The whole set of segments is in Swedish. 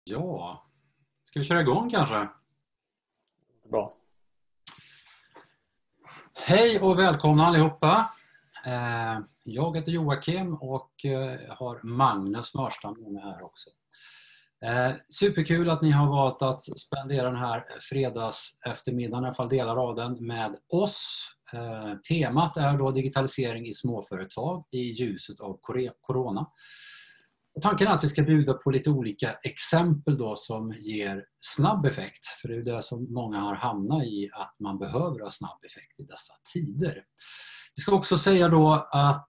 Ja, ska vi köra igång kanske? Bra. Hej och välkomna allihopa. Jag heter Joakim och har Magnus Mörstam med mig här också. Superkul att ni har valt att spendera den här fredags eftermiddagen, i alla fall delar av den, med oss. Temat är då digitalisering i småföretag i ljuset av corona. Och tanken är att vi ska bjuda på lite olika exempel då som ger snabb effekt. För det är det som många har hamnat i, att man behöver ha snabb effekt i dessa tider. Vi ska också säga då att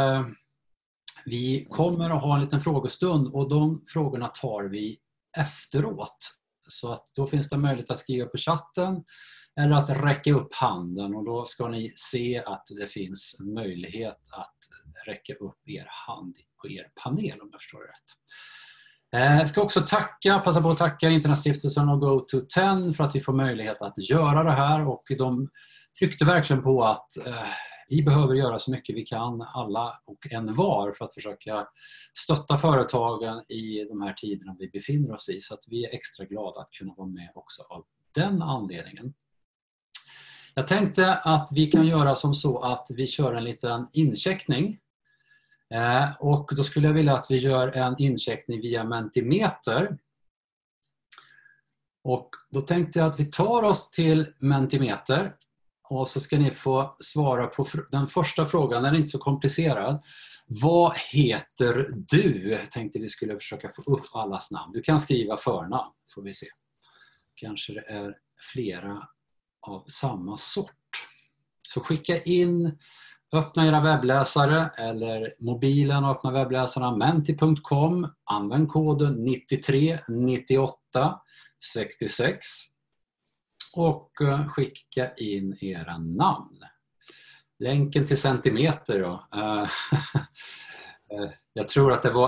vi kommer att ha en liten frågestund och de frågorna tar vi efteråt. Så att då finns det möjlighet att skriva på chatten eller att räcka upp handen, och då ska ni se att det finns möjlighet att räcka upp er hand på er panel, om jag förstår det rätt. Jag ska också passa på att tacka Internetstiftelsen och GoTo10 för att vi får möjlighet att göra det här, och de tryckte verkligen på att vi behöver göra så mycket vi kan, alla och en var, för att försöka stötta företagen i de här tiderna vi befinner oss i. Så att vi är extra glada att kunna vara med också av den anledningen. Jag tänkte att vi kan göra som så att vi kör en liten incheckning. Och då skulle jag vilja att vi gör en incheckning via Mentimeter. Och då tänkte jag att vi tar oss till Mentimeter. Och så ska ni få svara på den första frågan, den är inte så komplicerad. Vad heter du? Jag tänkte vi skulle försöka få upp allas namn. Du kan skriva förnamn, får vi se. Kanske det är flera av samma sort. Så skicka in, öppna era webbläsare eller mobilen och öppna webbläsarna menti.com. Använd koden 93 98 66 och skicka in era namn. Länken till centimeter då. Jag tror att det var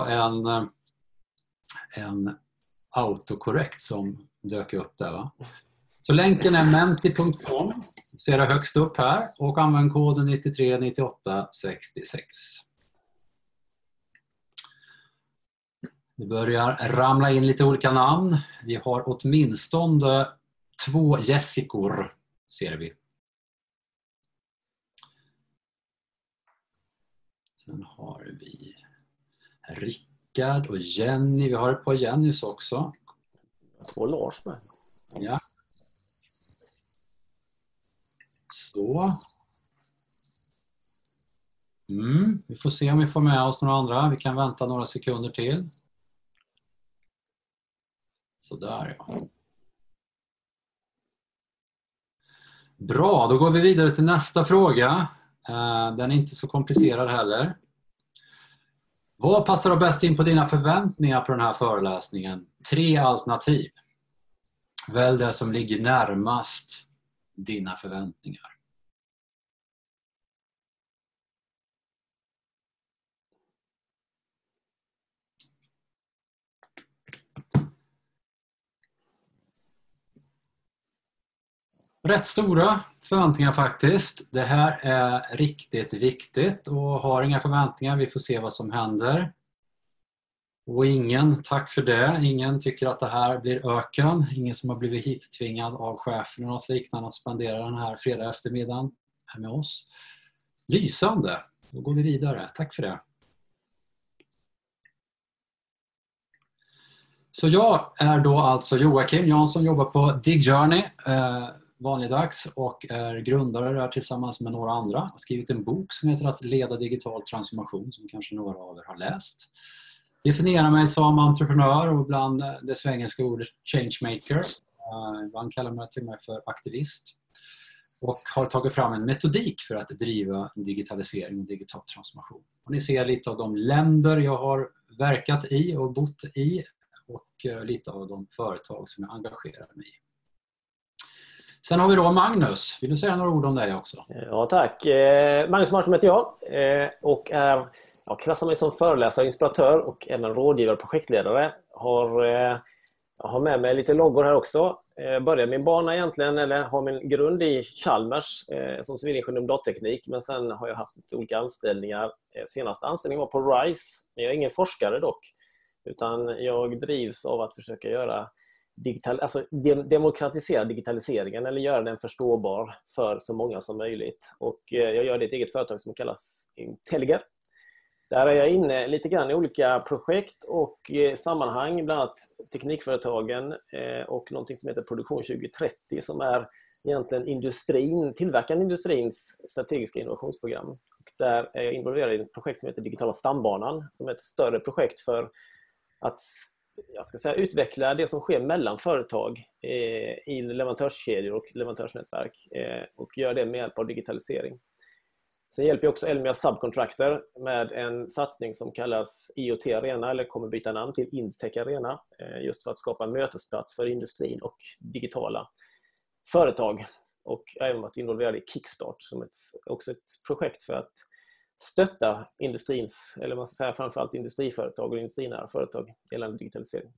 en autokorrekt som dök upp där, va? Så länken är menti.com, ser det högst upp här, och använd koden 93 98 66. Det börjar ramla in lite olika namn. Vi har åtminstone 2 Jessicor, ser vi. Sen har vi Rickard och Jenny. Vi har ett par Jennys också. 2 Lars med. Ja. Så. Vi får se om vi får med oss några andra. Vi kan vänta några sekunder till. Så där, ja. Bra, då går vi vidare till nästa fråga. Den är inte så komplicerad heller. Vad passar då bäst in på dina förväntningar på den här föreläsningen? 3 alternativ. Välj det som ligger närmast dina förväntningar. Rätt stora förväntningar faktiskt. Det här är riktigt viktigt, och har inga förväntningar, vi får se vad som händer. Och ingen, tack för det, ingen tycker att det här blir öken. Ingen som har blivit hittvingad av chefen och något liknande att spendera den här fredag eftermiddagen här med oss. Lysande, då går vi vidare. Tack för det. Så jag är då alltså Joakim Jansson, jobbar på DigJourney vanligdags och är grundare där tillsammans med några andra. Jag har skrivit en bok som heter Att leda digital transformation, som kanske några av er har läst. Definierar mig som entreprenör och ibland det svengelska ordet changemaker. Ibland kallar man till mig för aktivist. Och har tagit fram en metodik för att driva digitalisering och digital transformation. Och ni ser lite av de länder jag har verkat i och bott i, och lite av de företag som jag engagerar mig i. Sen har vi då Magnus. Vill du säga några ord om dig också? Ja, tack. Magnus Mörstam heter jag och jag klassar mig som föreläsare, inspiratör och även rådgivare och projektledare. Jag har med mig lite loggor här också. Började min bana egentligen, eller har min grund i Chalmers som civilingenjör om datateknik, men sen har jag haft lite olika anställningar. Senaste anställningen var på RISE, men jag är ingen forskare dock. utan jag drivs av att försöka göra demokratisera digitaliseringen eller göra den förståbar för så många som möjligt. Och jag gör det i ett eget företag som kallas Intelliger. Där är jag inne lite grann i olika projekt och sammanhang, bland annat teknikföretagen och någonting som heter Produktion 2030 som är egentligen tillverkande industrins strategiska innovationsprogram. Och där är jag involverad i ett projekt som heter Digitala stambanan som är ett större projekt för att utveckla det som sker mellan företag i leverantörskedjor och leverantörsnätverk och gör det med hjälp av digitalisering. Sen hjälper jag också Elmia Subcontractor med en satsning som kallas IoT Arena eller kommer byta namn till Indtech Arena just för att skapa en mötesplats för industrin och digitala företag. Och jag har även varit involverad i Kickstart som också ett projekt för att stötta industrins, eller man ska säga framförallt industriföretag och industrinära företag gällande digitalisering.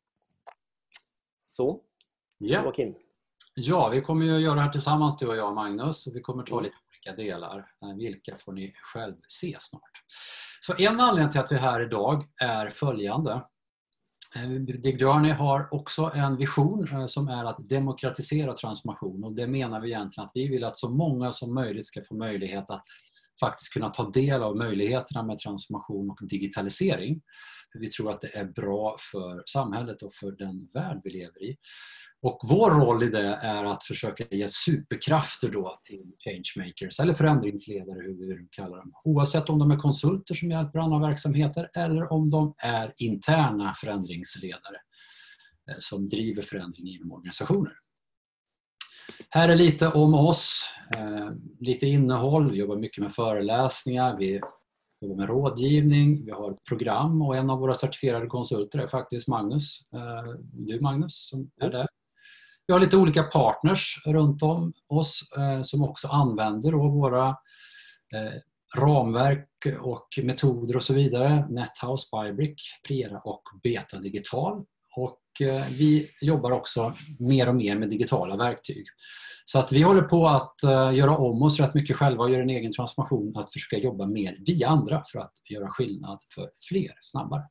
Så, Joakim. Ja, vi kommer ju göra det här tillsammans du och jag, Magnus, och vi kommer ta lite olika delar. Vilka får ni själv se snart. Så en anledning till att vi är här idag är följande. DigJourney har också en vision som är att demokratisera transformation, och det menar vi egentligen att vi vill att så många som möjligt ska få möjlighet att faktiskt kunna ta del av möjligheterna med transformation och digitalisering. För vi tror att det är bra för samhället och för den värld vi lever i. Och vår roll i det är att försöka ge superkrafter då till changemakers eller förändringsledare, hur vi vill kalla dem. Oavsett om de är konsulter som hjälper andra verksamheter eller om de är interna förändringsledare som driver förändring inom organisationer. Här är lite om oss, lite innehåll. Vi jobbar mycket med föreläsningar, vi jobbar med rådgivning, vi har program och en av våra certifierade konsulter är faktiskt Magnus. Du Magnus som är där. Vi har lite olika partners runt om oss som också använder då våra ramverk och metoder och så vidare. NetHouse, Bybrick, Prera och Beta Digital. Och vi jobbar också mer och mer med digitala verktyg. Så att vi håller på att göra om oss rätt mycket själva och göra en egen transformation, att försöka jobba mer via andra för att göra skillnad för fler snabbare.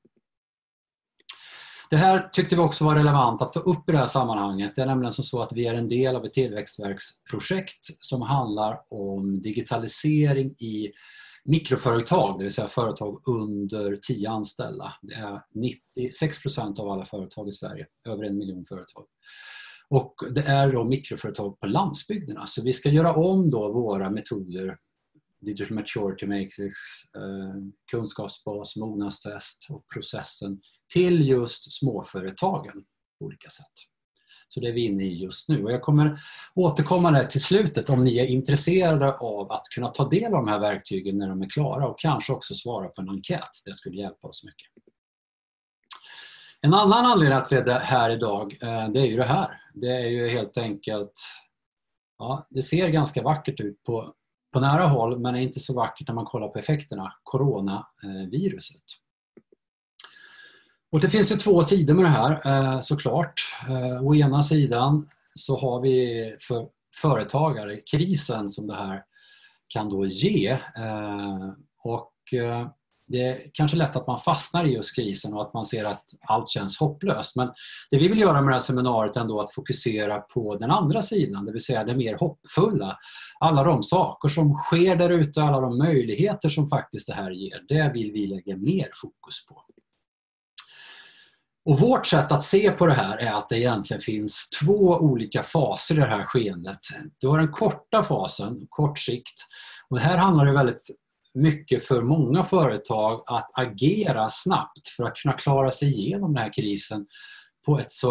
Det här tyckte vi också var relevant att ta upp i det här sammanhanget. Det är nämligen så att vi är en del av ett tillväxtverksprojekt som handlar om digitalisering i mikroföretag, det vill säga företag under 10 anställda. Det är 96% av alla företag i Sverige, över 1 miljon företag. Och det är då mikroföretag på landsbygderna. Så vi ska göra om då våra metoder, Digital Maturity Matrix, kunskapsbas, mognadstest och processen till just småföretagen på olika sätt. Så det är vi inne i just nu. Och jag kommer återkomma där till slutet om ni är intresserade av att kunna ta del av de här verktygen när de är klara och kanske också svara på en enkät. Det skulle hjälpa oss mycket. En annan anledning att vi är här idag, det är ju det här. Det är ju helt enkelt, ja, det ser ganska vackert ut på nära håll, men är inte så vackert när man kollar på effekterna. Coronaviruset. Och det finns ju 2 sidor med det här såklart. Å ena sidan så har vi för företagare krisen som det här kan då ge. Och det är kanske lätt att man fastnar i just krisen och att man ser att allt känns hopplöst. Men det vi vill göra med det här seminariet är ändå att fokusera på den andra sidan, det vill säga det mer hoppfulla. Alla de saker som sker där ute, alla de möjligheter som faktiskt det här ger, det vill vi lägga mer fokus på. Och vårt sätt att se på det här är att det egentligen finns 2 olika faser i det här skeendet. Du har den korta fasen, kort sikt. Och det här handlar ju väldigt mycket för många företag att agera snabbt för att kunna klara sig igenom den här krisen på ett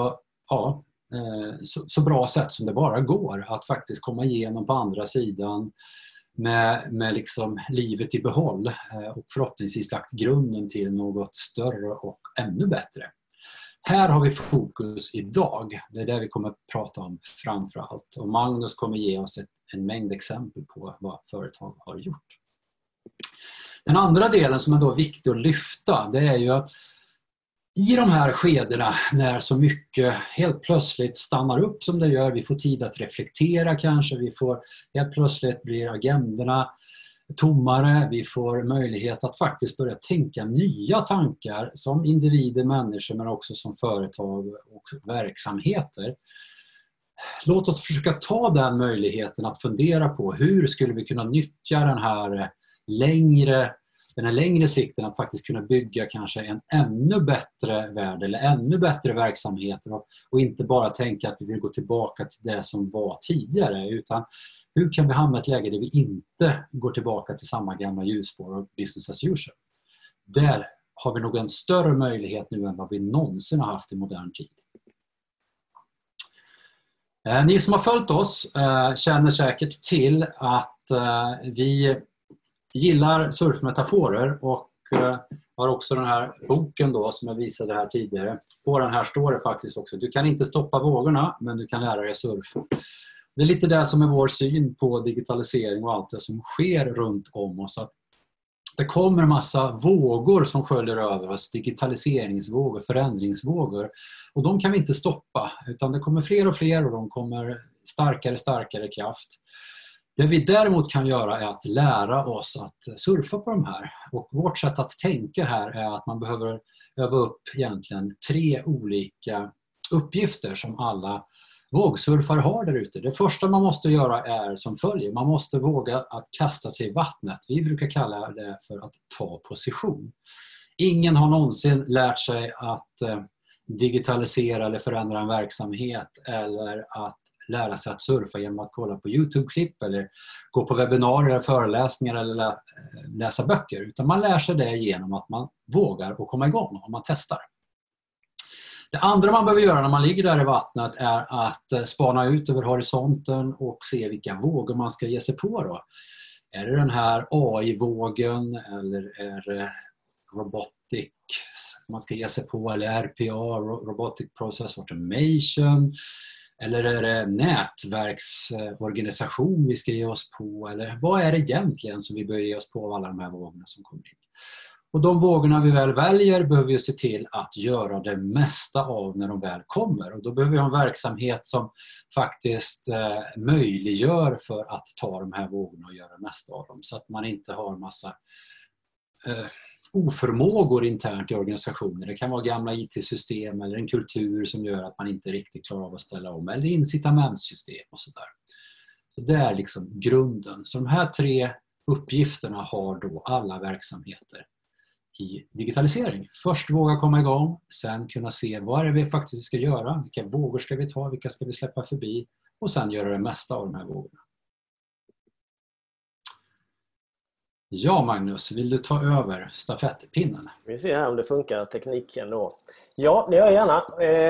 så bra sätt som det bara går. Att faktiskt komma igenom på andra sidan med liksom livet i behåll och förhoppningsvis lagt grunden till något större och ännu bättre. Här har vi fokus idag. Det är det vi kommer att prata om framför allt. Och Magnus kommer ge oss en mängd exempel på vad företag har gjort. Den andra delen som är då viktig att lyfta, det är ju att i de här skedena när så mycket helt plötsligt stannar upp som det gör, vi får tid att reflektera kanske, vi får helt plötsligt blir agendorna tommare. Vi får möjlighet att faktiskt börja tänka nya tankar som individer, människor, men också som företag och verksamheter. Låt oss försöka ta den möjligheten att fundera på hur skulle vi kunna nyttja den här längre sikten att faktiskt kunna bygga kanske en ännu bättre värld eller ännu bättre verksamheter och inte bara tänka att vi vill gå tillbaka till det som var tidigare, utan hur kan vi hamna i ett läge där vi inte går tillbaka till samma gamla hjulspår och business as usual. Där har vi nog en större möjlighet nu än vad vi någonsin har haft i modern tid. Ni som har följt oss känner säkert till att vi gillar surfmetaforer och har också den här boken då som jag visade här tidigare. På den här står det faktiskt också: du kan inte stoppa vågorna, men du kan lära dig surfa. Det är lite det som är vår syn på digitalisering och allt det som sker runt om oss. Att det kommer en massa vågor som sköljer över oss, digitaliseringsvågor, förändringsvågor. Och de kan vi inte stoppa, utan det kommer fler och fler och de kommer starkare kraft. Det vi däremot kan göra är att lära oss att surfa på de här. Och vårt sätt att tänka här är att man behöver öva upp egentligen 3 olika uppgifter som alla vågsurfare har där ute. Det första man måste göra är som följer. Man måste våga att kasta sig i vattnet. Vi brukar kalla det för att ta position. Ingen har någonsin lärt sig att digitalisera eller förändra en verksamhet eller att lära sig att surfa genom att kolla på YouTube-klipp eller gå på webbinarier, föreläsningar eller läsa böcker. Utan man lär sig det genom att man vågar och komma igång och man testar. Det andra man behöver göra när man ligger där i vattnet är att spana ut över horisonten och se vilka vågor man ska ge sig på då. Är det den här AI-vågen eller är det robotic man ska ge sig på, eller RPA, Robotic Process Automation, eller är det nätverksorganisation vi ska ge oss på, eller vad är det egentligen som vi bör ge oss på av alla de här vågorna som kommer in? Och de vågorna vi väl väljer behöver vi se till att göra det mesta av när de väl kommer. Och då behöver vi ha en verksamhet som faktiskt möjliggör för att ta de här vågorna och göra det mesta av dem. Så att man inte har en massa oförmågor internt i organisationer. Det kan vara gamla IT-system eller en kultur som gör att man inte riktigt klarar av att ställa om. Eller incitamentssystem och sådär. Så det är liksom grunden. Så de här 3 uppgifterna har då alla verksamheter i digitalisering. Först våga komma igång, sen kunna se vad är det vi faktiskt ska göra, vilka vågor ska vi ta, vilka ska vi släppa förbi och sen göra det mesta av de här vågorna. Ja, Magnus, vill du ta över stafettpinnen? Vi ser här om det funkar, tekniken då. Ja, det gör jag gärna.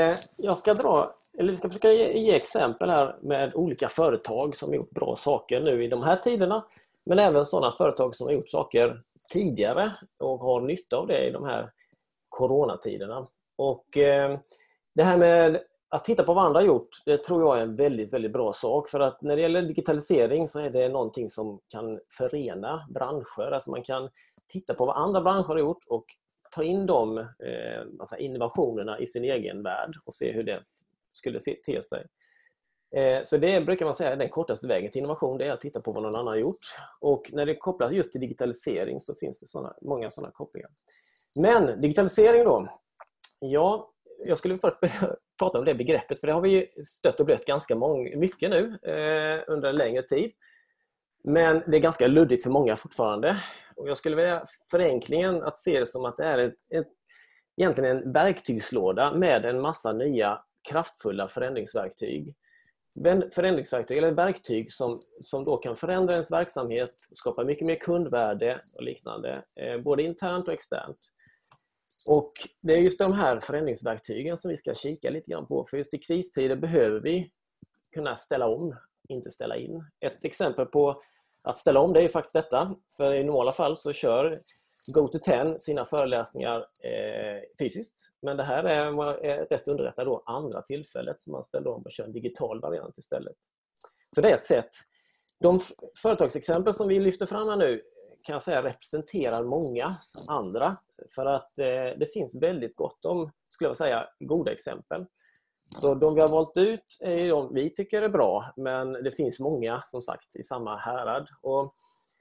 Vi ska försöka ge exempel här med olika företag som har gjort bra saker nu i de här tiderna, men även sådana företag som har gjort saker tidigare och har nytta av det i de här coronatiderna. Och det här med att titta på vad andra har gjort, det tror jag är en väldigt, väldigt bra sak. För att när det gäller digitalisering så är det någonting som kan förena branscher. Alltså man kan titta på vad andra branscher har gjort och ta in de innovationerna i sin egen värld och se hur det skulle te sig. Så det brukar man säga är den kortaste vägen till innovation, det är att titta på vad någon annan har gjort. Och när det kopplas just till digitalisering så finns det många sådana kopplingar. Men digitalisering då, ja, jag skulle först prata om det begreppet, för det har vi ju stött och blött ganska mycket nu under en längre tid. Men det är ganska luddigt för många fortfarande. Och jag skulle vilja förenklingen att se det som att det är egentligen en verktygslåda med en massa nya kraftfulla förändringsverktyg. Förändringsverktyg eller verktyg som då kan förändra ens verksamhet, skapa mycket mer kundvärde och liknande, både internt och externt. Och det är just de här förändringsverktygen som vi ska kika lite grann på. För just i kristider behöver vi kunna ställa om, inte ställa in. Ett exempel på att ställa om det är faktiskt detta. För i normala fall så kör GoTo10 sina föreläsningar fysiskt. Men det här är rätt underrättat då andra tillfället som man ställer om och kör en digital variant istället. Så det är ett sätt. De företagsexempel som vi lyfter fram här nu kan jag säga representerar många andra. För att det finns väldigt gott om, skulle jag säga, goda exempel. Så de vi har valt ut är de vi tycker är bra, men det finns många som sagt i samma härad. Och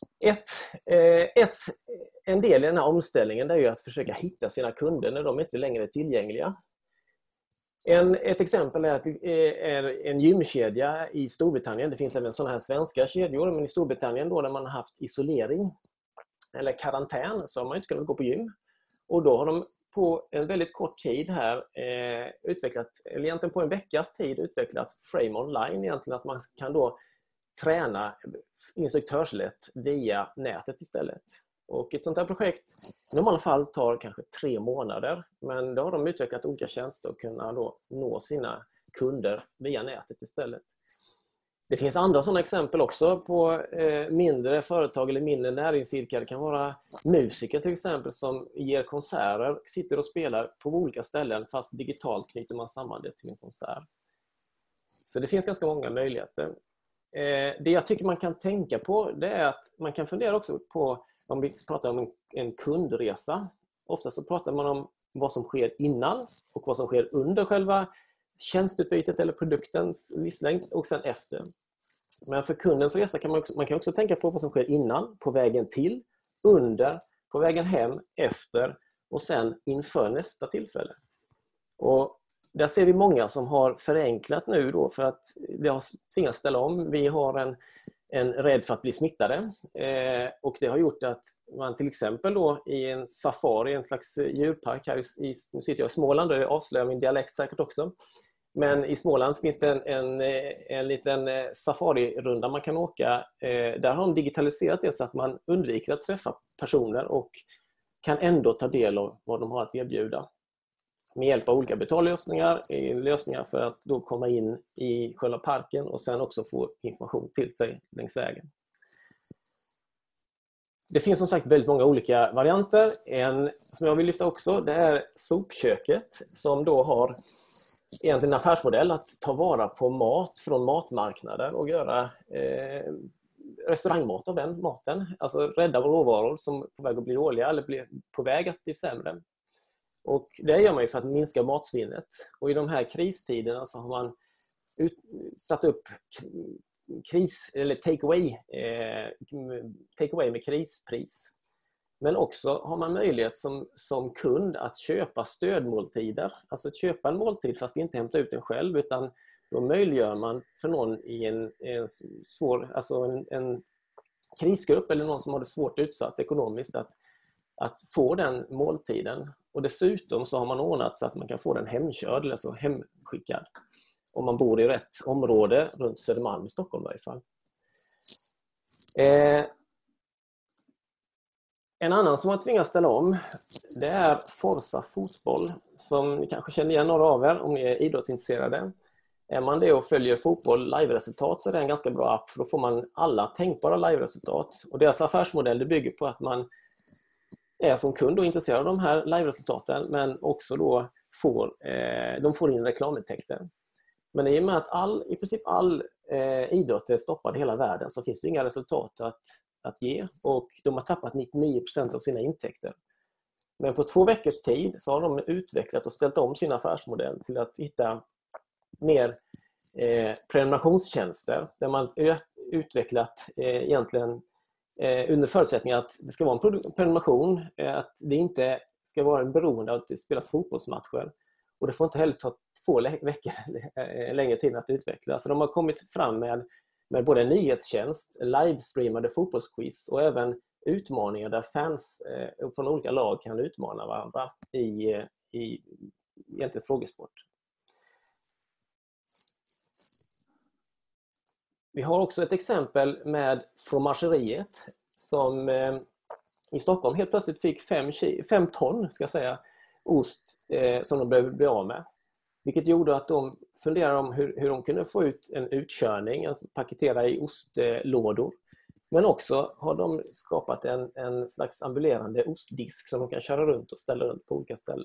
En del i den här omställningen är ju att försöka hitta sina kunder när de inte längre är tillgängliga. Ett exempel är att det är en gymkedja i Storbritannien. Det finns även sådana här svenska kedjor, men i Storbritannien då, där man har haft isolering eller karantän, så har man inte kunnat gå på gym. Och då har de på en väldigt kort tid här utvecklat, eller egentligen på en veckas tid utvecklat Frame Online, egentligen att man kan då träna instruktörslätt via nätet istället. Och ett sånt här projekt i normala fall tar kanske 3 månader, men då har de utvecklat olika tjänster och kunna då nå sina kunder via nätet istället. Det finns andra sådana exempel också på mindre företag eller mindre näringsidkare. Det kan vara musiker till exempel som ger konserter, sitter och spelar på olika ställen fast digitalt knyter man samman det till en konsert. Så det finns ganska många möjligheter. Det jag tycker man kan tänka på, det är att man kan fundera också på, om vi pratar om en kundresa. Ofta så pratar man om vad som sker innan och vad som sker under själva tjänstutbytet eller produktens livslängd och sen efter. Men för kundens resa kan man kan också tänka på vad som sker innan, på vägen till, under, på vägen hem, efter och sen inför nästa tillfälle. Och där ser vi många som har förenklat nu då för att det har tvingats ställa om. Vi har en rädd för att bli smittade och det har gjort att man till exempel då i en safari, en slags djurpark här nu sitter jag i Småland och jag avslöjar min dialekt säkert också. Men i Småland finns det en liten safarirunda man kan åka. Där har de digitaliserat det så att man undviker att träffa personer och kan ändå ta del av vad de har att erbjuda. Med hjälp av olika betallösningar, lösningar för att då komma in i själva parken och sen också få information till sig längs vägen. Det finns som sagt väldigt många olika varianter. En som jag vill lyfta också, det är Sopköket som då har egentligen en affärsmodell att ta vara på mat från matmarknader och göra restaurangmat av den maten. Alltså rädda råvaror som är på väg att bli dåliga eller blir på väg att bli sämre. Och det gör man ju för att minska matsvinnet. Och i de här kristiderna så har man satt upp takeaway med krispris. Men också har man möjlighet som kund att köpa stödmåltider. Alltså att köpa en måltid fast inte hämta ut den själv, utan då möjliggör man för någon i en svår, alltså en krisgrupp eller någon som har det svårt utsatt ekonomiskt att få den måltiden. Och dessutom så har man ordnat så att man kan få den hemkörd, alltså hemskickad. Om man bor i rätt område runt Södermalm i Stockholm i varje fall. En annan som har tvingats ställa om, det är Forza Fotboll, som ni kanske känner igen några av er om ni är idrottsintresserade. Är man det och följer fotboll live-resultat så är det en ganska bra app, för då får man alla tänkbara live-resultat. Och deras affärsmodell det bygger på att man är som kund och intresserad av de här live-resultaten, men också då får in reklamintäkter. Men i och med att i princip all idrott är stoppad i hela världen så finns det inga resultat att ge, och de har tappat 99% av sina intäkter. Men på 2 veckors tid så har de utvecklat och ställt om sin affärsmodell till att hitta mer prenumerationstjänster där man utvecklat egentligen under förutsättning att det ska vara en prenumeration, att det inte ska vara en beroende av att det spelas fotbollsmatcher, och det får inte heller ta 2 veckor längre tid att utveckla. Så de har kommit fram med både en nyhetstjänst, livestreamade fotbollsquiz och även utmaningar där fans från olika lag kan utmana varandra i egentligen frågesport. Vi har också ett exempel med Fromageriet som i Stockholm helt plötsligt fick 5 ton ska jag säga, ost som de behövde bli av med. Vilket gjorde att de funderade om hur de kunde få ut en utkörning, alltså paketera i ostlådor. Men också har de skapat en slags ambulerande ostdisk som de kan köra runt och ställa runt på olika ställen.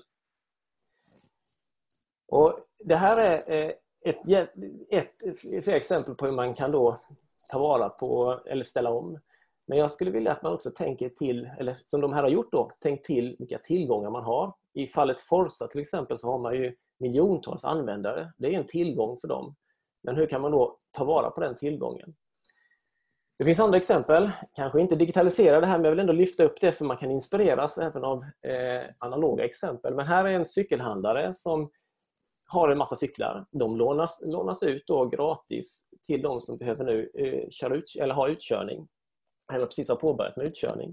Och det här är ett exempel på hur man kan då ta vara på eller ställa om. Men jag skulle vilja att man också tänker till, eller som de här har gjort då, tänk till vilka tillgångar man har. I fallet Forza till exempel så har man ju miljontals användare. Det är en tillgång för dem. Men hur kan man då ta vara på den tillgången? Det finns andra exempel, kanske inte digitalisera det här, men jag vill ändå lyfta upp det för man kan inspireras även av analoga exempel. Men här är en cykelhandlare som har en massa cyklar. De lånas ut då gratis till de som behöver nu köra ut, eller ha utkörning. Eller precis har påbörjat med utkörning.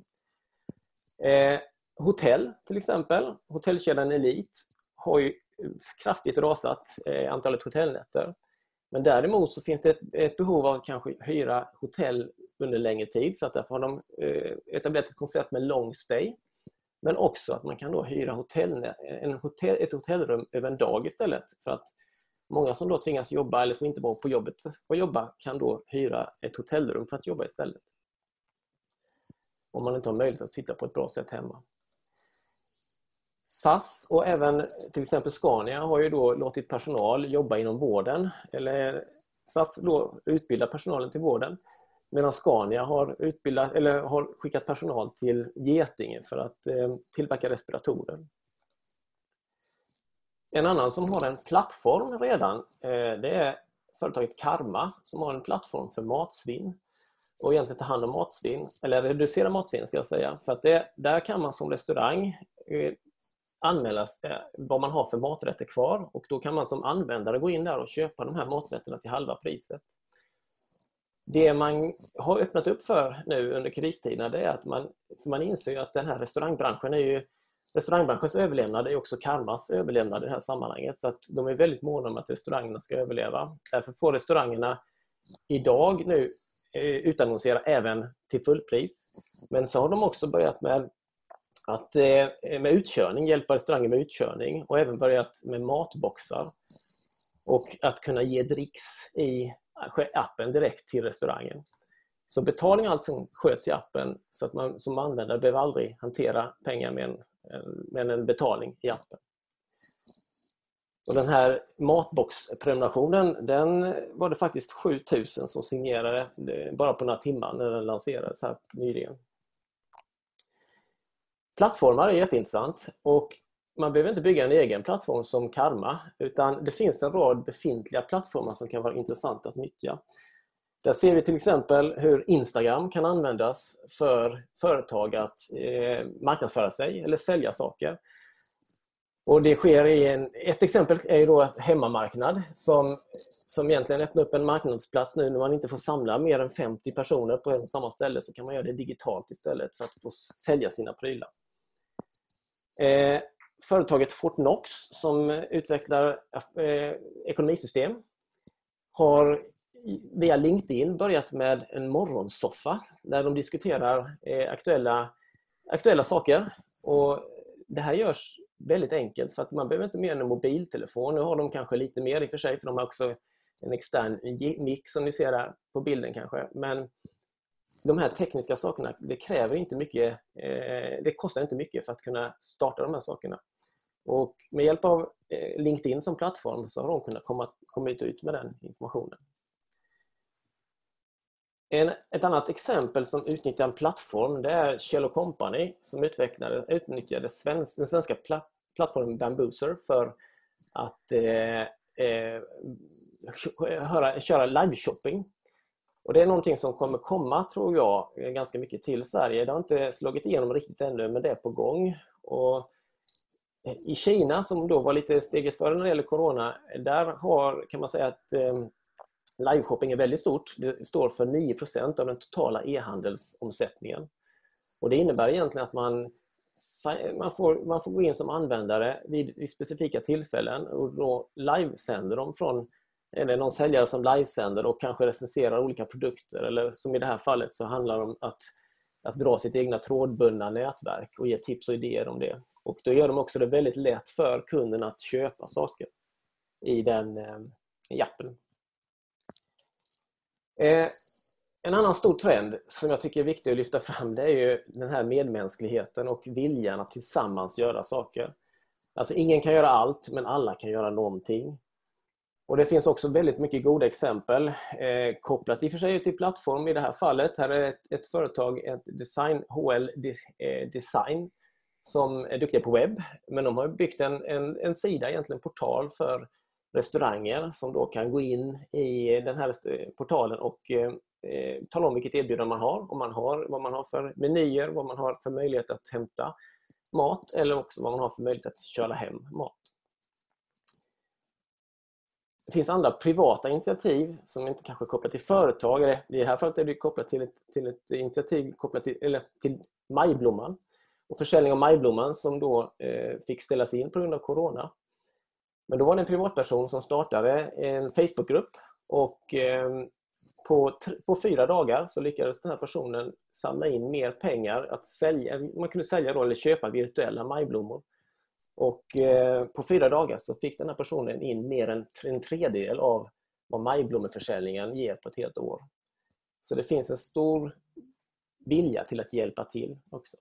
Hotell till exempel. Hotellkedjan Elite har ju kraftigt rasat antalet hotellnätter. Men däremot så finns det ett behov av att kanske hyra hotell under längre tid. Så att därför har de etablerat ett koncept med long stay. Men också att man kan då hyra ett hotellrum över en dag istället. För att många som då tvingas jobba eller får inte vara på jobbet och jobba kan då hyra ett hotellrum för att jobba istället. Om man inte har möjlighet att sitta på ett bra sätt hemma. SAS och även till exempel Scania har ju då låtit personal jobba inom vården. Eller SAS då utbildar personalen till vården. Medan Scania har skickat personal till Getinge för att tillverka respiratorer. En annan som har en plattform redan, det är företaget Karma som har en plattform för matsvinn. Och egentligen ta hand om matsvinn, eller reducera matsvinn ska jag säga. För att där kan man som restaurang anmäla vad man har för maträtter kvar. Och då kan man som användare gå in där och köpa de här maträtterna till halva priset. Det man har öppnat upp för nu under kristiderna, det är att man inser ju att den här restaurangbranschens överlevnad är också Karmas överlevnad i det här sammanhanget. Så att de är väldigt måna om att restaurangerna ska överleva. Därför får restaurangerna idag nu utannonsera även till fullpris. Men så har de också börjat med utkörning, hjälpa restauranger med utkörning och även börjat med matboxar. Och att kunna ge dricks i appen direkt till restaurangen. Så betalning och allt som sköts i appen så att man som användare behöver aldrig hantera pengar med en betalning i appen. Och den här matboxprenumerationen, den var det faktiskt 7000 som signerade bara på några timmar när den lanserades här nyligen. Plattformar är jätteintressant och man behöver inte bygga en egen plattform som Karma, utan det finns en rad befintliga plattformar som kan vara intressanta att nyttja. Där ser vi till exempel hur Instagram kan användas för företag att marknadsföra sig eller sälja saker. Och det sker ett exempel är ju då hemmamarknad som egentligen öppnar upp en marknadsplats nu när man inte får samla mer än 50 personer på ett samma ställe, så kan man göra det digitalt istället för att få sälja sina prylar. Företaget Fortnox som utvecklar ekonomisystem har via LinkedIn börjat med en morgonsoffa där de diskuterar aktuella saker. Och det här görs väldigt enkelt för att man behöver inte mer än en mobiltelefon. Nu har de kanske lite mer i och för sig, för de har också en extern mic som ni ser där på bilden kanske. Men de här tekniska sakerna, det kräver inte mycket, det kostar inte mycket för att kunna starta de här sakerna. Och med hjälp av LinkedIn som plattform så har de kunnat komma ut med den informationen. Ett annat exempel som utnyttjar en plattform, det är Kjell & Company som utnyttjade den svenska plattformen Bamboozer för att köra live-shopping. Och det är någonting som kommer komma, tror jag, ganska mycket till Sverige. Det har inte slagit igenom riktigt ännu, men det är på gång. Och i Kina, som då var lite steget före när det gäller corona, där kan man säga att liveshopping är väldigt stort. Det står för 9% av den totala e-handelsomsättningen. Och det innebär egentligen att man får gå in som användare vid specifika tillfällen och då livesänder dem från någon säljare som livesänder och kanske recenserar olika produkter. Eller som i det här fallet så handlar det om att dra sitt egna trådbundna nätverk och ge tips och idéer om det. Och då gör de också det väldigt lätt för kunden att köpa saker i den appen. En annan stor trend som jag tycker är viktig att lyfta fram, det är ju den här medmänskligheten och viljan att tillsammans göra saker. Alltså ingen kan göra allt, men alla kan göra någonting. Och det finns också väldigt mycket goda exempel kopplat i och för sig till plattform i det här fallet. Här är ett företag, HL Design, som är duktiga på webb. Men de har byggt en sida, egentligen en portal för restauranger som då kan gå in i den här portalen och tala om vilket erbjudande man har, vad man har för menyer, vad man har för möjlighet att hämta mat eller också vad man har för möjlighet att köra hem mat. Det finns andra privata initiativ som inte kanske är kopplat till företag. Eller i det här fallet är det kopplat till ett initiativ kopplat till Majblomman. Och försäljning av Majblomman som då fick ställas in på grund av corona. Men då var det en privatperson som startade en Facebookgrupp och på 4 dagar så lyckades den här personen samla in mer pengar att sälja. Man kunde sälja då, eller köpa virtuella majblommor. Och på 4 dagar så fick den här personen in mer än en tredjedel av vad majblommeförsäljningen ger på ett helt år. Så det finns en stor vilja till att hjälpa till också.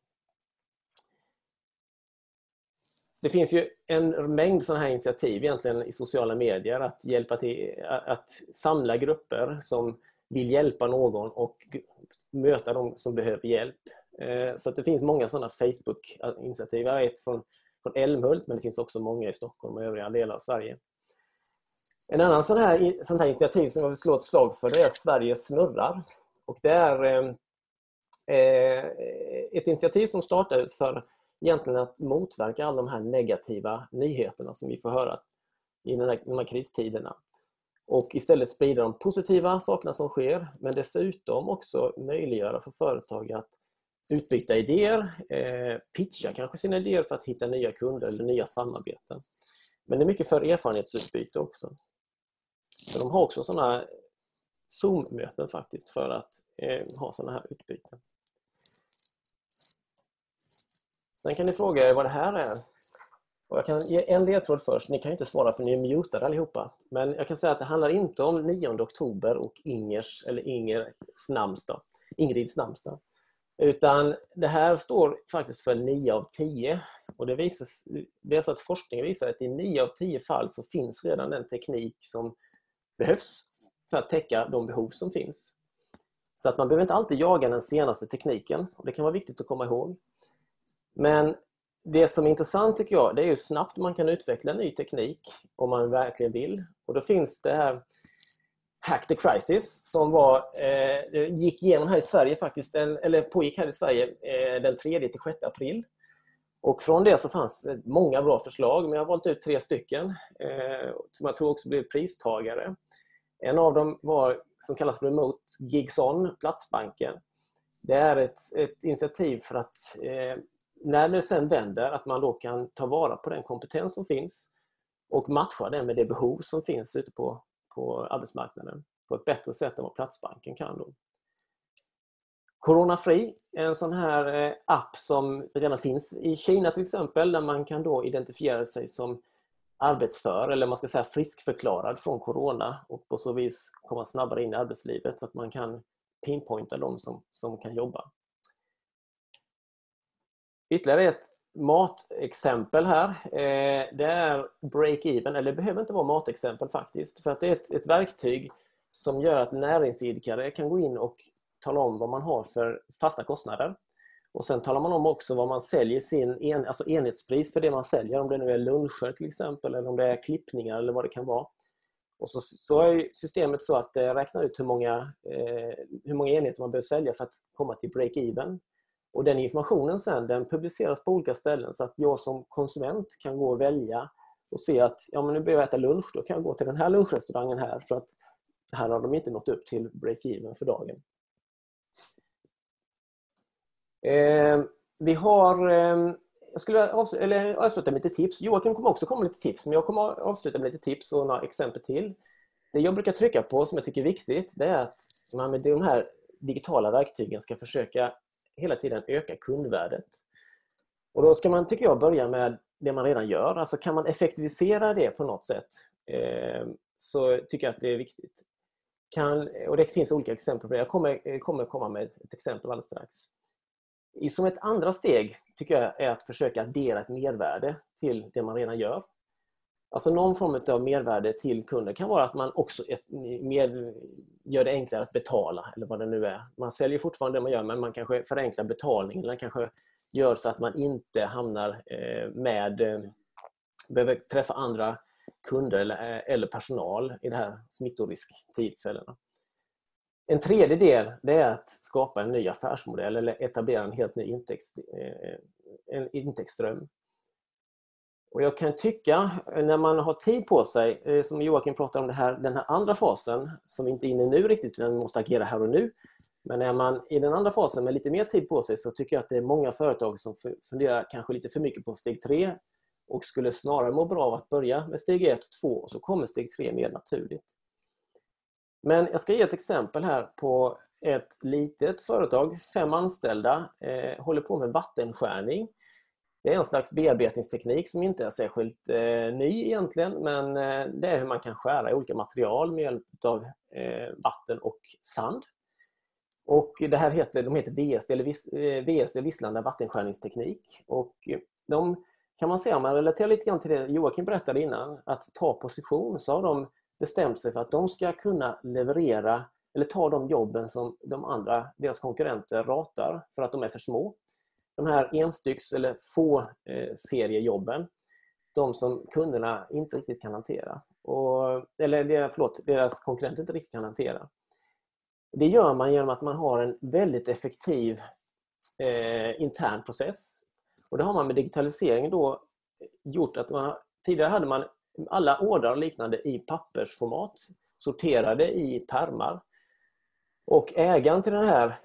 Det finns ju en mängd sådana här initiativ egentligen i sociala medier att hjälpa till att samla grupper som vill hjälpa någon och möta de som behöver hjälp. Så att det finns många sådana Facebook-initiativ. Jag vet från Älmhult, men det finns också många i Stockholm och övriga delar av Sverige. En annan sån här initiativ som jag vill slå ett slag för, det är Sverige snurrar. Och det är ett initiativ som startades för egentligen att motverka alla de här negativa nyheterna som vi får höra i de här kristiderna. Och istället sprida de positiva sakerna som sker, men dessutom också möjliggöra för företag att utbyta idéer, pitcha kanske sina idéer för att hitta nya kunder eller nya samarbeten. Men det är mycket för erfarenhetsutbyte också. Så de har också sådana Zoom-möten faktiskt för att ha sådana här utbyten. Sen kan ni fråga er vad det här är. Och jag kan ge en ledtråd först. Ni kan inte svara för ni är mutade allihopa. Men jag kan säga att det handlar inte om 9 oktober och Ingrids namnsdag. Utan det här står faktiskt för 9 av 10. Och det är så att forskningen visar att i 9 av 10 fall så finns redan den teknik som behövs för att täcka de behov som finns. Så att man behöver inte alltid jaga den senaste tekniken. Och det kan vara viktigt att komma ihåg. Men det som är intressant tycker jag, det är hur snabbt man kan utveckla ny teknik om man verkligen vill. Och då finns det här Hack the Crisis som gick igenom här i Sverige faktiskt, eller pågick här i Sverige den 3-6 april. Och från det så fanns många bra förslag, men jag har valt ut 3 stycken som jag tror också blev pristagare. En av dem som kallas Remote Gigs On, Platsbanken. Det är ett initiativ för att när det sen vänder att man då kan ta vara på den kompetens som finns och matcha den med det behov som finns ute på arbetsmarknaden på ett bättre sätt än vad Platsbanken kan då. Coronafri är en sån här app som redan finns i Kina till exempel, där man kan då identifiera sig som arbetsför eller man ska säga friskförklarad från corona och på så vis komma snabbare in i arbetslivet så att man kan pinpointa de som kan jobba. Ytterligare ett matexempel här, det är break-even, eller det behöver inte vara matexempel faktiskt, för att det är ett verktyg som gör att näringsidkare kan gå in och tala om vad man har för fasta kostnader. Och sen talar man om också vad man säljer alltså enhetspris för det man säljer, om det nu är luncher till exempel, eller om det är klippningar eller vad det kan vara. Och så är systemet så att det räknar ut hur många enheter man behöver sälja för att komma till break-even. Och den informationen sen, den publiceras på olika ställen så att jag som konsument kan gå och välja och se att men nu behöver jag äta lunch, då kan jag gå till den här lunchrestaurangen här för att här har de inte nått upp till break-even för dagen. Jag skulle avsluta med lite tips. Joakim kommer också komma med lite tips, men jag kommer avsluta med lite tips och några exempel till. Det jag brukar trycka på som jag tycker är viktigt, det är att man med de här digitala verktygen ska försöka hela tiden öka kundvärdet. Och då ska man, tycker jag, börja med det man redan gör. Alltså kan man effektivisera det på något sätt så tycker jag att det är viktigt. Och det finns olika exempel på det. Jag kommer komma med ett exempel alldeles strax. Som ett andra steg tycker jag är att försöka addera ett mervärde till det man redan gör. Alltså någon form av mervärde till kunden kan vara att man också gör det enklare att betala eller vad det nu är. Man säljer fortfarande det man gör, men man kanske förenklar betalningen eller kanske gör så att man inte hamnar behöver träffa andra kunder eller personal i det här smittorisktillfällena. En tredje del, det är att skapa en ny affärsmodell eller etablera en helt ny intäktsström. Och jag kan tycka, när man har tid på sig, som Joakim pratar om den här andra fasen, som vi inte är inne i nu riktigt, utan vi måste agera här och nu. Men när man i den andra fasen med lite mer tid på sig, så tycker jag att det är många företag som funderar kanske lite för mycket på steg 3 och skulle snarare må bra av att börja med steg 1 och 2 och så kommer steg 3 mer naturligt. Men jag ska ge ett exempel här på ett litet företag, 5 anställda, håller på med vattenskärning. Det är en slags bearbetningsteknik som inte är särskilt ny egentligen, men det är hur man kan skära i olika material med hjälp av vatten och sand. Och det här heter VSD, Visslanda vattenskärningsteknik. Och de kan man säga, om man relaterar lite grann till det Joakim berättade innan, att ta position, så har de bestämt sig för att de ska kunna leverera eller ta de jobben som deras konkurrenter ratar för att de är för små. De här enstycks eller få seriejobben, de som kunderna inte riktigt kan hantera. Deras konkurrenter inte riktigt kan hantera. Det gör man genom att man har en väldigt effektiv intern process. Och det har man med digitalisering då gjort att tidigare hade man alla ordrar och liknande i pappersformat, sorterade i pärmar. Och ägaren till den här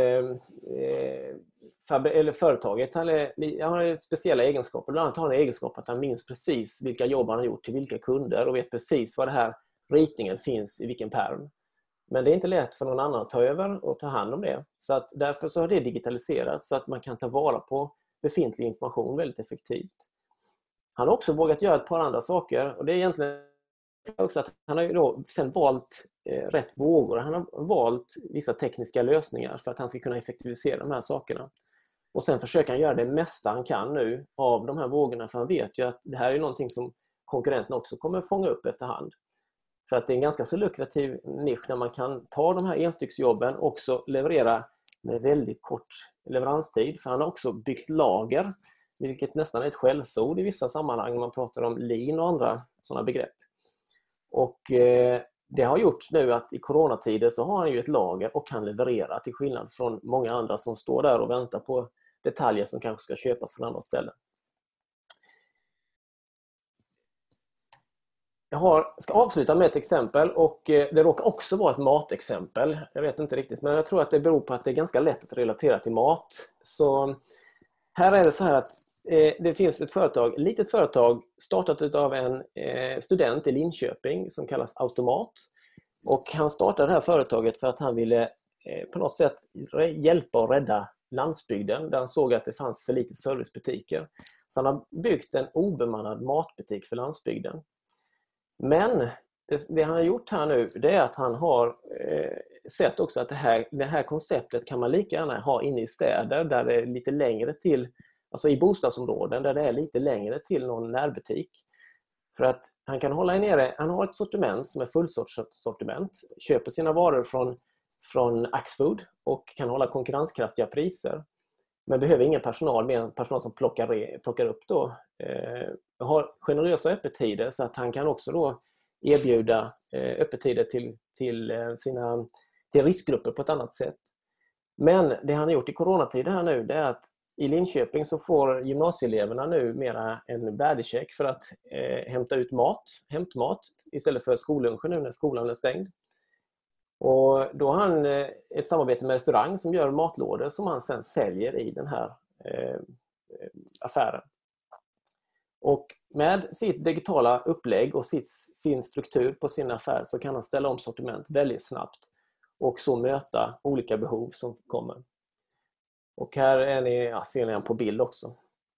företaget, han har speciella egenskaper. Bland annat har han en egenskap att han minns precis vilka jobb han har gjort till vilka kunder och vet precis vad det här ritningen finns i vilken pärm. Men det är inte lätt för någon annan att ta över och ta hand om det. Så att därför så har det digitaliserats så att man kan ta vara på befintlig information väldigt effektivt. Han har också vågat göra ett par andra saker, och det är egentligen också att han har ju då sen valt rätt vågor. Han har valt vissa tekniska lösningar för att han ska kunna effektivisera de här sakerna. Och sen försöker han göra det mesta han kan nu av de här vågorna, för han vet ju att det här är någonting som konkurrenterna också kommer fånga upp efterhand. För att det är en ganska så lukrativ nisch när man kan ta de här enstycksjobben och också leverera med väldigt kort leveranstid. För han har också byggt lager, vilket nästan är ett skällsord i vissa sammanhang när man pratar om lean och andra sådana begrepp. Och det har gjort nu att i coronatider så har han ju ett lager och kan leverera, till skillnad från många andra som står där och väntar på detaljer som kanske ska köpas från andra ställen. Jag ska avsluta med ett exempel, och det råkar också vara ett matexempel. Jag vet inte riktigt, men jag tror att det beror på att det är ganska lätt att relatera till mat. Så här är det så här att det finns ett litet företag startat av en student i Linköping som kallas Automat. Och han startade det här företaget för att han ville på något sätt hjälpa och rädda landsbygden, där han såg att det fanns för lite servicebutiker. Så han har byggt en obemannad matbutik för landsbygden. Men det han har gjort här nu, det är att han har sett också att det här konceptet kan man lika gärna ha inne i städer där det är lite längre till, alltså i bostadsområden där det är lite längre till någon närbutik. För att han kan hålla nere, han har ett sortiment som är fullsortiment, köper sina varor från Axfood och kan hålla konkurrenskraftiga priser. Men behöver ingen personal, mer än personal som plockar upp då. Har generösa öppettider så att han kan också då erbjuda öppettider till riskgrupper på ett annat sätt. Men det han har gjort i coronatider här nu, det är att i Linköping så får gymnasieeleverna nu mera en värdecheck för att hämta ut hämtmat istället för skollunchen nu när skolan är stängd. Och då har han ett samarbete med restaurang som gör matlådor som han sen säljer i den här affären. Och med sitt digitala upplägg och sin struktur på sin affär så kan han ställa om sortiment väldigt snabbt och så möta olika behov som kommer. Och här ser ni på bild också.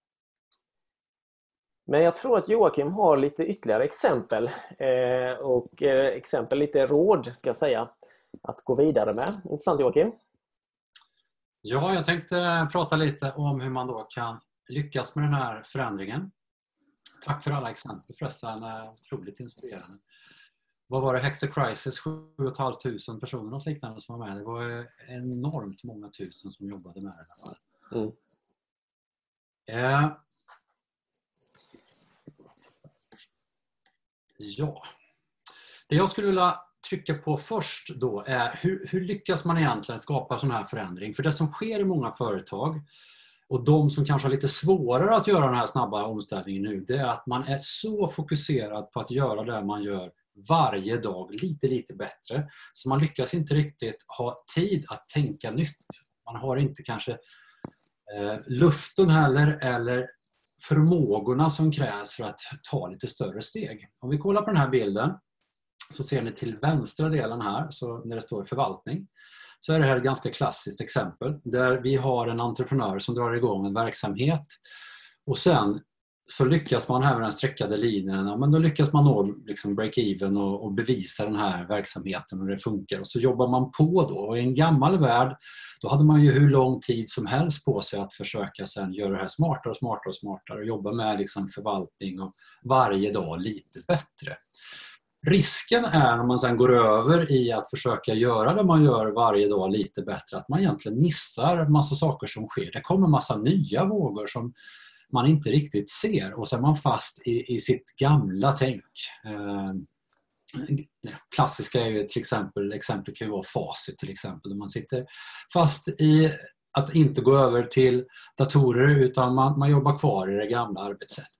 Men jag tror att Joakim har lite ytterligare exempel lite råd ska jag säga att gå vidare med. Intressant, Joakim? Ja, jag tänkte prata lite om hur man då kan lyckas med den här förändringen. Tack för alla exempel förresten, otroligt inspirerande. Vad var det? Hack the Crisis, 7 500 personer och liknande som var med. Det var enormt många tusen som jobbade med det här. Ja. Det jag skulle vilja trycka på först då är hur lyckas man egentligen skapa sån här förändring? För det som sker i många företag och de som kanske har lite svårare att göra den här snabba omställningen nu, det är att man är så fokuserad på att göra det man gör varje dag lite bättre. Så man lyckas inte riktigt ha tid att tänka nytt. Man har inte kanske luften heller eller förmågorna som krävs för att ta lite större steg. Om vi kollar på den här bilden så ser ni till vänstra delen här, så när det står förvaltning, så är det här ett ganska klassiskt exempel där vi har en entreprenör som drar igång en verksamhet och sen så lyckas man här med den streckade linjen, ja, men då lyckas man nå liksom break-even och bevisa den här verksamheten och det funkar. Och så jobbar man på då. Och i en gammal värld, då hade man ju hur lång tid som helst på sig att försöka sen göra det här smartare och jobba med liksom förvaltning och varje dag lite bättre. Risken är när man sen går över i att försöka göra det man gör varje dag lite bättre, att man egentligen missar massa saker som sker. Det kommer massa nya vågor som man inte riktigt ser och så är man fast i sitt gamla tänk. Klassiska är ju till exempel kan ju vara Facit till exempel. Man sitter fast i att inte gå över till datorer utan man jobbar kvar i det gamla arbetssättet.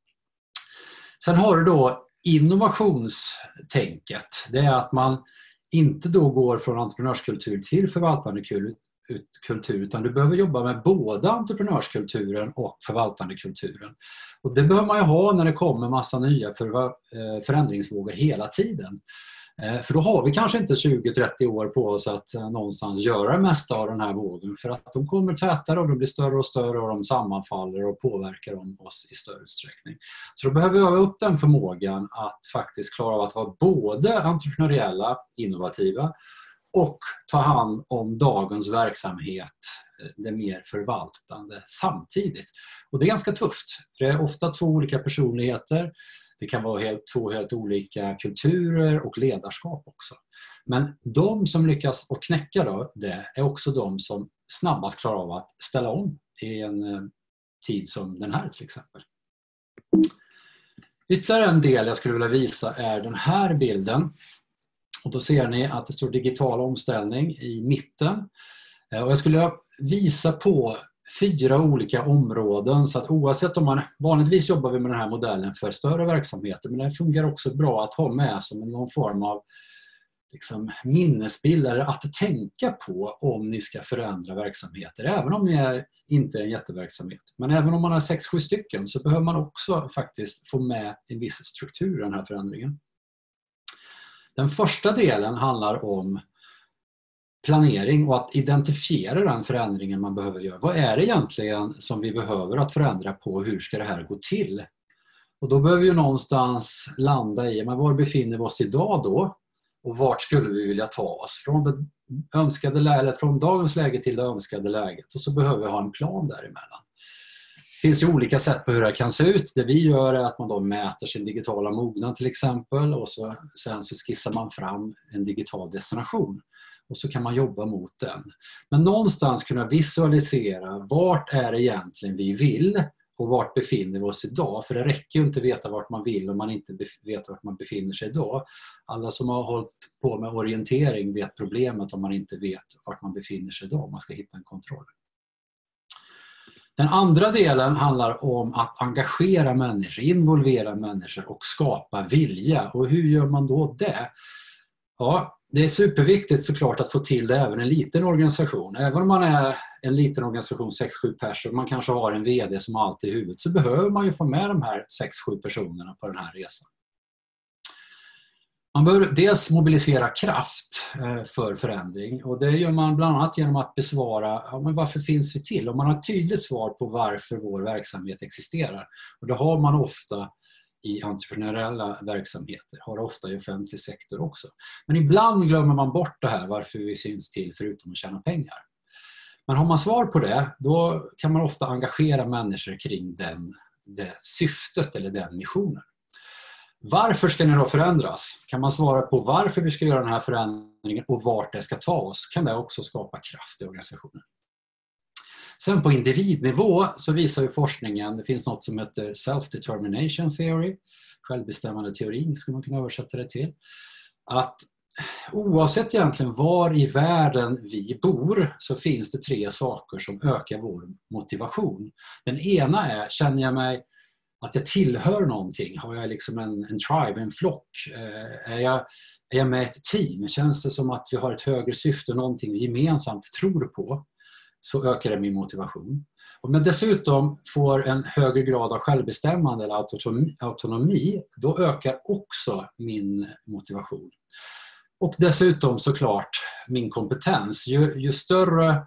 Sen har du då innovationstänket. Det är att man inte då går från entreprenörskultur till förvaltande kultur, utan du behöver jobba med både entreprenörskulturen och förvaltandekulturen. Och det behöver man ju ha när det kommer massa nya förändringsvågor hela tiden. För då har vi kanske inte 20-30 år på oss att någonstans göra det mesta av den här vågen, för att de kommer tätare och de blir större och större och de sammanfaller och påverkar oss i större utsträckning. Så då behöver vi öva upp den förmågan att faktiskt klara av att vara både entreprenöriella, innovativa och ta hand om dagens verksamhet, det mer förvaltande samtidigt. Och det är ganska tufft, för det är ofta två olika personligheter. Det kan vara två helt olika kulturer och ledarskap också. Men de som lyckas att knäcka det är också de som snabbast klarar av att ställa om i en tid som den här till exempel. Ytterligare en del jag skulle vilja visa är den här bilden. Och då ser ni att det står digital omställning i mitten. Och jag skulle visa på 4 olika områden, så att oavsett om man vanligtvis jobbar vi med den här modellen för större verksamheter, men den fungerar också bra att ha med som någon form av liksom minnesbild eller att tänka på om ni ska förändra verksamheter, även om ni inte är en jätteverksamhet. Men även om man har 6-7 stycken så behöver man också faktiskt få med en viss struktur i den här förändringen. Den första delen handlar om planering och att identifiera den förändringen man behöver göra. Vad är det egentligen som vi behöver att förändra på och hur ska det här gå till? Och då behöver vi någonstans landa i, men var befinner vi oss idag då? Och vart skulle vi vilja ta oss? Från det önskade eller från dagens läge till det önskade läget. Och så behöver vi ha en plan däremellan. Det finns ju olika sätt på hur det kan se ut. Det vi gör är att man då mäter sin digitala mognad till exempel och sen så skissar man fram en digital destination. Och så kan man jobba mot den. Men någonstans kunna visualisera vart är det egentligen vi vill och vart befinner vi oss idag. För det räcker ju inte att veta vart man vill om man inte vet vart man befinner sig idag. Alla som har hållit på med orientering vet problemet om man inte vet vart man befinner sig idag. Man ska hitta en kontroll. Den andra delen handlar om att engagera människor, involvera människor och skapa vilja. Och hur gör man då det? Ja, det är superviktigt såklart att få till det även en liten organisation. Även om man är en liten organisation, 6-7 personer, man kanske har en vd som har allt i huvudet, så behöver man ju få med de här 6-7 personerna på den här resan. Man bör dels mobilisera kraft för förändring och det gör man bland annat genom att besvara men varför finns vi till? Om man har ett tydligt svar på varför vår verksamhet existerar. Och det har man ofta i entreprenöriella verksamheter, har ofta i offentlig sektor också. Men ibland glömmer man bort det här, varför vi finns till förutom att tjäna pengar. Men har man svar på det, då kan man ofta engagera människor kring det syftet eller den missionen. Varför ska ni då förändras? Kan man svara på varför vi ska göra den här förändringen och vart det ska ta oss, kan det också skapa kraft i organisationen. Sen på individnivå så visar ju forskningen, det finns något som heter self-determination theory, självbestämmande teorin skulle man kunna översätta det till, att oavsett egentligen var i världen vi bor så finns det 3 saker som ökar vår motivation. Den ena är, känner jag mig att jag tillhör någonting? Har jag liksom en tribe, en flock? Är jag med i ett team? Känns det som att vi har ett högre syfte, någonting vi gemensamt tror på? Så ökar det min motivation. Men dessutom får en högre grad av självbestämmande eller autonomi, då ökar också min motivation. Och dessutom såklart min kompetens. Ju större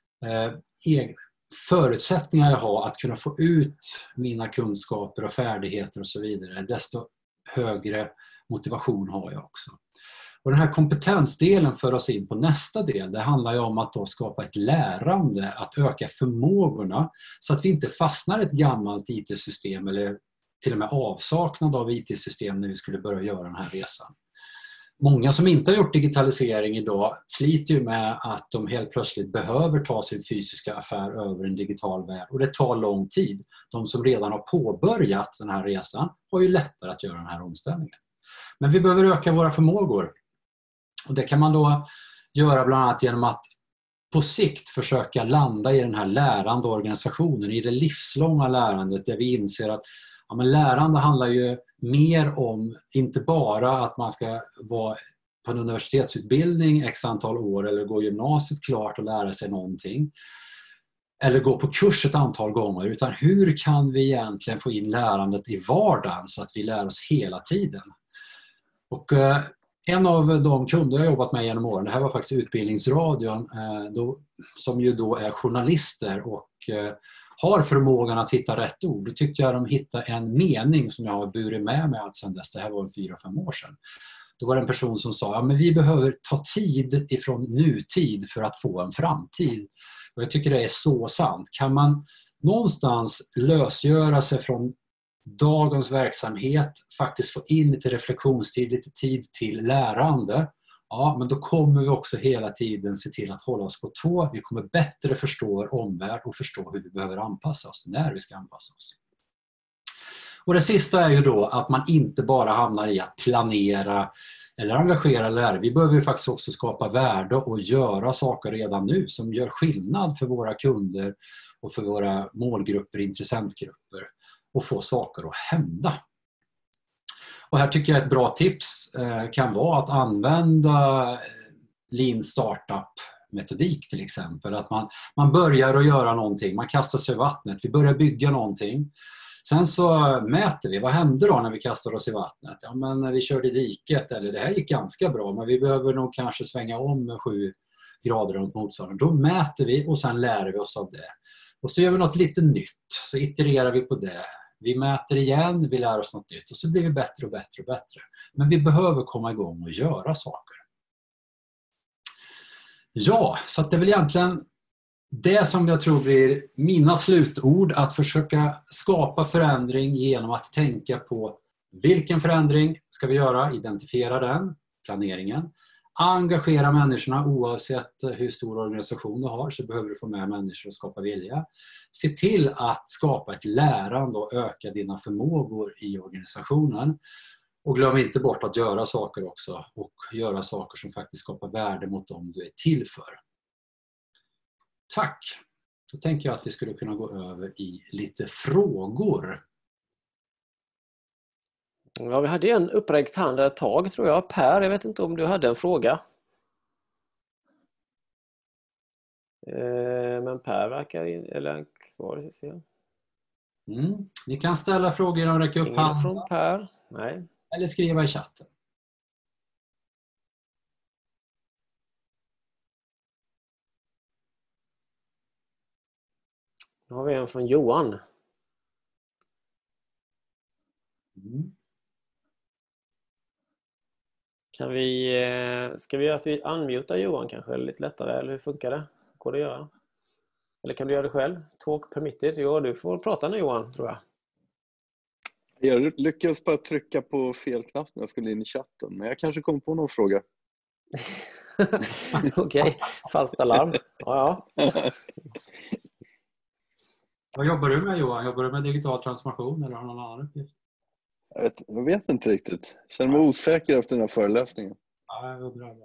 förutsättningar jag har att kunna få ut mina kunskaper och färdigheter och så vidare, desto högre motivation har jag också. Och den här kompetensdelen för oss in på nästa del. Det handlar ju om att då skapa ett lärande, att öka förmågorna så att vi inte fastnar i ett gammalt IT-system eller till och med avsaknad av IT-system när vi skulle börja göra den här resan. Många som inte har gjort digitalisering idag sliter ju med att de helt plötsligt behöver ta sin fysiska affär över en digital värld och det tar lång tid. De som redan har påbörjat den här resan har ju lättare att göra den här omställningen. Men vi behöver öka våra förmågor. Och det kan man då göra bland annat genom att på sikt försöka landa i den här lärande organisationen, i det livslånga lärandet där vi inser att men lärande handlar ju mer om inte bara att man ska vara på en universitetsutbildning x antal år eller gå gymnasiet klart och lära sig någonting eller gå på kurs ett antal gånger, utan hur kan vi egentligen få in lärandet i vardagen så att vi lär oss hela tiden. Och en av de kunder jag jobbat med genom åren, det här var faktiskt Utbildningsradion, som ju då är journalister och har förmågan att hitta rätt ord. Då tyckte jag de hittade en mening som jag har burit med mig allt sedan dess. Det här var 4-5 år sedan. Då var det en person som sa men vi behöver ta tid ifrån nutid för att få en framtid. Och jag tycker det är så sant. Kan man någonstans lösgöra sig från dagens verksamhet, faktiskt få in lite reflektionstid, lite tid till lärande, ja, men då kommer vi också hela tiden se till att hålla oss på tå. Vi kommer bättre förstå vår omvärld och förstå hur vi behöver anpassa oss, när vi ska anpassa oss. Och det sista är ju då att man inte bara hamnar i att planera eller engagera lärare. Vi behöver ju faktiskt också skapa värde och göra saker redan nu som gör skillnad för våra kunder och för våra målgrupper, intressentgrupper och få saker att hända. Och här tycker jag ett bra tips kan vara att använda Lean Startup-metodik till exempel. Att man börjar att göra någonting, man kastar sig i vattnet, vi börjar bygga någonting. Sen så mäter vi, vad hände då när vi kastar oss i vattnet? Ja, men när vi körde i diket, eller det här gick ganska bra men vi behöver nog kanske svänga om 7 grader runt motsvarande. Då mäter vi och sen lär vi oss av det. Och så gör vi något lite nytt, så itererar vi på det. Vi mäter igen, vi lär oss något nytt och så blir vi bättre och bättre och bättre. Men vi behöver komma igång och göra saker. Ja, så att det är väl egentligen det som jag tror blir mina slutord, att försöka skapa förändring genom att tänka på vilken förändring ska vi göra, identifiera den, planeringen. Engagera människorna oavsett hur stor organisation du har, så behöver du få med människor och skapa vilja. Se till att skapa ett lärande och öka dina förmågor i organisationen. Och glöm inte bort att göra saker också, och göra saker som faktiskt skapar värde mot dem du är till för. Tack! Då tänker jag att vi skulle kunna gå över i lite frågor. Ja, vi hade en uppräckt hand ett tag tror jag. Per, jag vet inte om du hade en fråga. Men Per verkar eller kvar. Ni kan ställa frågor och räcka upp handen. Från Per? Nej. Eller skriva i chatten. Nu har vi en från Johan. Ska vi göra att vi unmutar Johan kanske lite lättare, eller hur funkar det? Går det att göra? Eller kan du göra det själv? Talk permitted. Jo, du får prata nu Johan, tror jag. Jag lyckades bara trycka på fel knapp när jag skulle in i chatten, men jag kanske kom på någon fråga. Okej, falskt alarm. Ja. Vad jobbar du med Johan? Jobbar du med digital transformation eller har någon annan uppgift? Jag vet inte riktigt. Jag känner mig osäker efter den här föreläsningen. Ja, jag undrar det.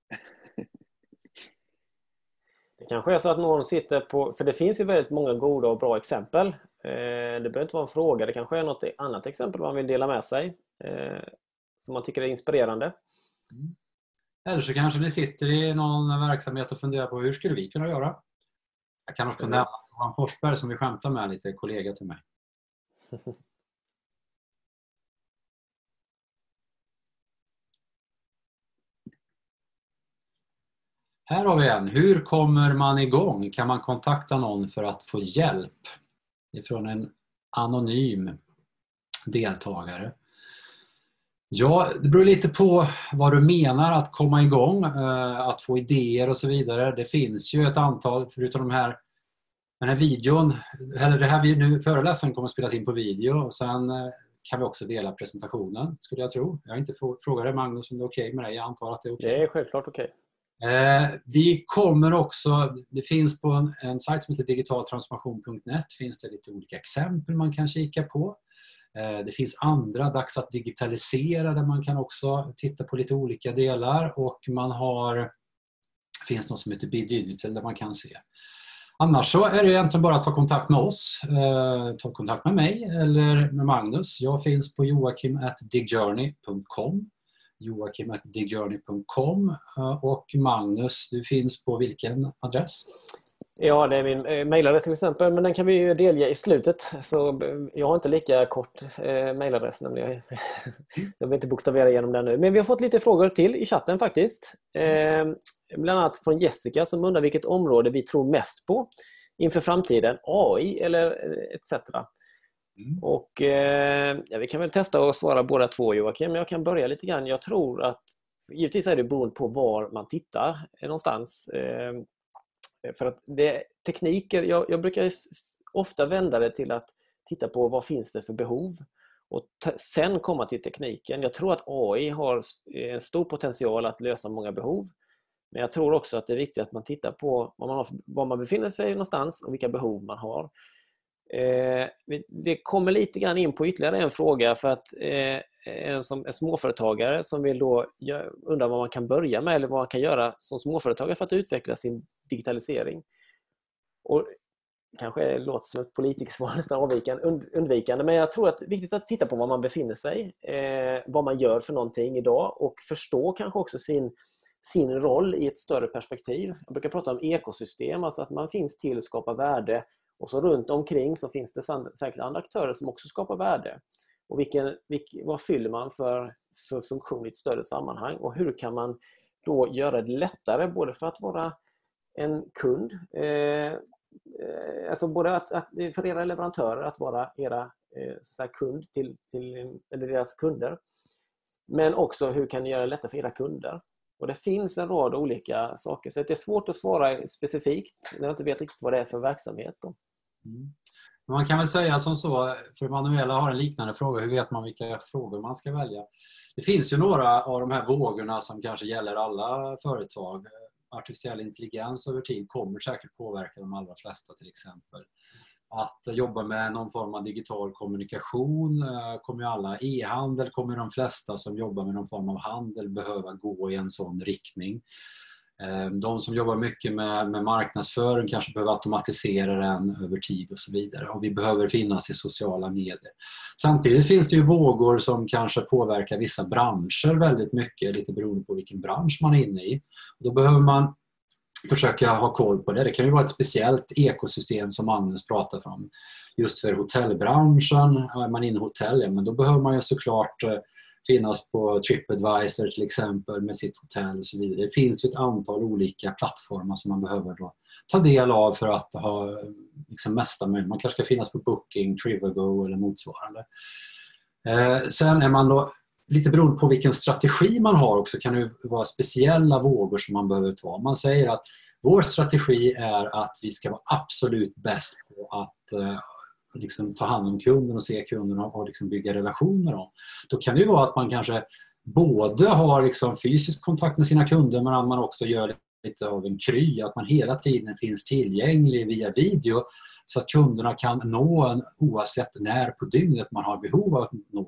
Det kanske är så att någon sitter på... För det finns ju väldigt många goda och bra exempel. Det behöver inte vara en fråga. Det kanske är något annat exempel man vill dela med sig. Som man tycker är inspirerande. Mm. Eller så kanske ni sitter i någon verksamhet och funderar på hur skulle vi kunna göra? Jag kan också nämna Johan Forsberg som vi skämtar med, lite kollega till mig. Här har vi en. Hur kommer man igång? Kan man kontakta någon för att få hjälp? Ifrån en anonym deltagare. Ja, det beror lite på vad du menar att komma igång, att få idéer och så vidare. Det finns ju ett antal, förutom den här videon, eller det här nu föreläsaren kommer att spelas in på video och sen kan vi också dela presentationen, skulle jag tro. Jag har inte frågat dig, Magnus, om det är okej med dig. Jag antar att det är okej. Det är självklart okej. Vi kommer också, det finns på en sajt som heter digitaltransformation.net finns det lite olika exempel man kan kika på. Det finns andra, dags att digitalisera, där man kan också titta på lite olika delar, och finns något som heter Be Digital där man kan se. Annars så är det egentligen bara att ta kontakt med oss, ta kontakt med mig eller med Magnus. Jag finns på joakim@digjourney.com. joakim@digjourney.com. Och Magnus, du finns på vilken adress? Ja, det är min mejladress till exempel, men den kan vi ju delge i slutet. Så jag har inte lika kort mejladress, nämligen. Jag vill inte bokstavera igenom den nu. Men vi har fått lite frågor till i chatten faktiskt. Bland annat från Jessica som undrar vilket område vi tror mest på inför framtiden. AI eller etc. Och vi kan väl testa att svara båda två, Joakim. Men jag kan börja lite grann. Jag tror att, givetvis är det beroende på var man tittar någonstans. För att tekniker, jag brukar ofta vända det till att titta på vad finns det för behov och sen komma till tekniken. Jag tror att AI har en stor potential att lösa många behov, men jag tror också att det är viktigt att man tittar på var man befinner sig någonstans och vilka behov man har. Det kommer lite grann in på ytterligare en fråga, för att en småföretagare som vill då undra vad man kan börja med eller vad man kan göra som småföretagare för att utveckla sin digitalisering. Och kanske låter som ett politikersvar nästan undvikande, men jag tror att det är viktigt att titta på var man befinner sig, vad man gör för någonting idag och förstå kanske också sin roll i ett större perspektiv. Jag brukar prata om ekosystem, alltså att man finns till att skapa värde, och så runt omkring så finns det säkert andra aktörer som också skapar värde. Och vad fyller man för funktion i ett större sammanhang, och hur kan man då göra det lättare både för att vara en kund, alltså både för era leverantörer att vara era kund eller deras kunder, men också hur kan ni göra det lättare för era kunder. Och det finns en rad olika saker, så det är svårt att svara specifikt när jag inte vet riktigt vad det är för verksamhet då. Man kan väl säga som så, för Manuela har en liknande fråga, hur vet man vilka frågor man ska välja? Det finns ju några av de här vågorna som kanske gäller alla företag. Artificiell intelligens över tid kommer säkert påverka de allra flesta, till exempel. Att jobba med någon form av digital kommunikation kommer ju alla. E-handel kommer de flesta som jobbar med någon form av handel behöva gå i en sån riktning. De som jobbar mycket med marknadsföring kanske behöver automatisera den över tid och så vidare. Och vi behöver finnas i sociala medier. Samtidigt finns det ju vågor som kanske påverkar vissa branscher väldigt mycket, lite beroende på vilken bransch man är inne i. Då behöver man försöka ha koll på det. Det kan ju vara ett speciellt ekosystem som Magnus pratar om. Just för hotellbranschen, är man inne i hotell, men då behöver man ju såklart finnas på TripAdvisor till exempel med sitt hotell och så vidare. Det finns ju ett antal olika plattformar som man behöver då ta del av för att ha liksom mesta möjligt. Man kanske ska finnas på Booking, Trivago eller motsvarande. Sen är man då lite beroende på vilken strategi man har också, kan det vara speciella vågor som man behöver ta. Man säger att vår strategi är att vi ska vara absolut bäst på att liksom ta hand om kunden och se kunden och liksom bygga relationer med dem. Då kan det ju vara att man kanske både har liksom fysisk kontakt med sina kunder, men att man också gör lite av en kry, att man hela tiden finns tillgänglig via video så att kunderna kan nå en oavsett när på dygnet man har behov av att nå en.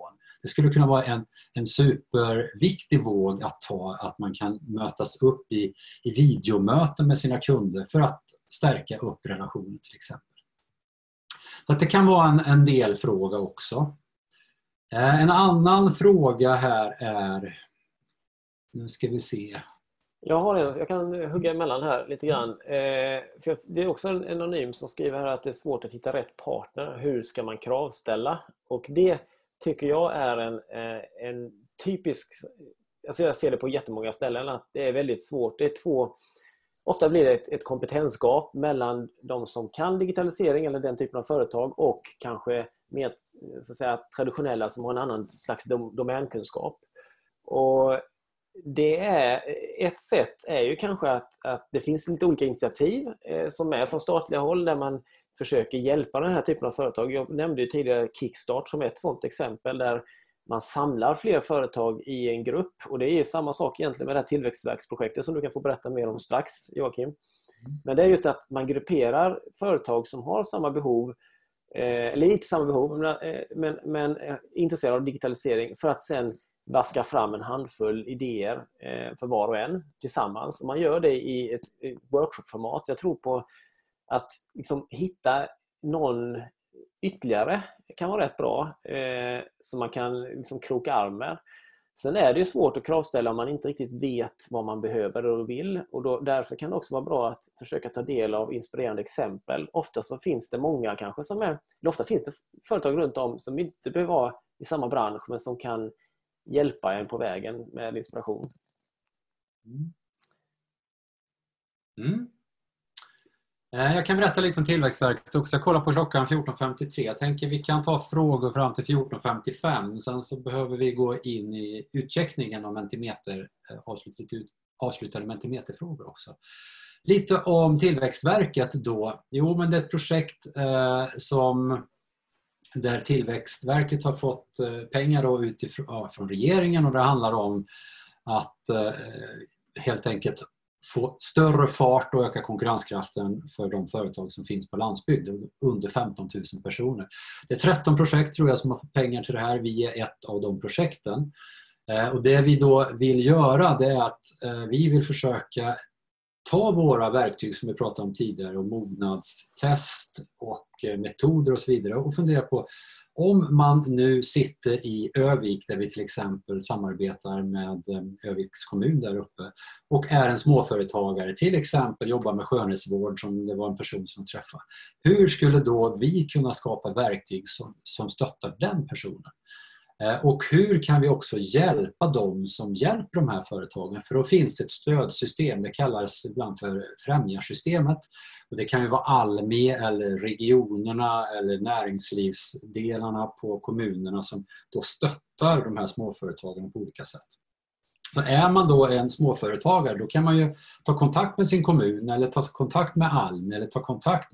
Det skulle kunna vara en superviktig våg att ta, att man kan mötas upp i videomöten med sina kunder för att stärka upp relationen till exempel. Så att det kan vara en delfråga också. En annan fråga här är, nu ska vi se. Jag kan hugga emellan här lite grann. För det är också en anonym som skriver här att det är svårt att hitta rätt partner. Hur ska man kravställa? Och det tycker jag är en typisk... Alltså jag ser det på jättemånga ställen att det är väldigt svårt. Det är ofta blir det ett kompetensgap mellan de som kan digitalisering eller den typen av företag och kanske mer så att säga, traditionella som har en annan slags domänkunskap. Och det är ett sätt är ju kanske att det finns lite olika initiativ som är från statliga håll där man försöker hjälpa den här typen av företag. Jag nämnde ju tidigare Kickstart som ett sådant exempel där man samlar fler företag i en grupp, och det är samma sak egentligen med det här tillväxtverksprojektet som du kan få berätta mer om strax, Joakim. Men det är just att man grupperar företag som har samma behov, eller inte samma behov, men intresserade av digitalisering för att sen vaska fram en handfull idéer för var och en tillsammans. Och man gör det i ett workshopformat. Jag tror på att liksom hitta någon ytterligare kan vara rätt bra så man kan liksom kroka arm med. Sen är det ju svårt att kravställa om man inte riktigt vet vad man behöver och vill, och därför kan det också vara bra att försöka ta del av inspirerande exempel. Ofta så finns det många kanske ofta finns det företag runt om som inte behöver vara i samma bransch men som kan hjälpa en på vägen med inspiration. Jag kan berätta lite om Tillväxtverket också. Jag kollar på klockan 14.53. Jag tänker vi kan ta frågor fram till 14.55. Sen så behöver vi gå in i utcheckningen om Mentimeter, avslutade Mentimeterfrågor också. Lite om Tillväxtverket då. Jo, men det är ett projekt där Tillväxtverket har fått pengar då från regeringen, och det handlar om att helt enkelt få större fart och öka konkurrenskraften för de företag som finns på landsbygd, under 15 000 personer. Det är 13 projekt tror jag som har fått pengar till det här. Vi är ett av de projekten. Och det vi då vill göra, det är att vi vill försöka ta våra verktyg som vi pratade om tidigare och mognadstest och metoder och så vidare och fundera på om man nu sitter i Övik där vi till exempel samarbetar med Öviks kommun där uppe och är en småföretagare, till exempel jobbar med skönhetsvård som det var en person som träffade. Hur skulle då vi kunna skapa verktyg som stöttar den personen? Och hur kan vi också hjälpa dem som hjälper de här företagen? För då finns det ett stödsystem, det kallas ibland för främjarsystemet. Och det kan ju vara Almi eller regionerna eller näringslivsdelarna på kommunerna som då stöttar de här småföretagen på olika sätt. Så är man då en småföretagare, då kan man ju ta kontakt med sin kommun eller ta kontakt med Almi eller ta kontakt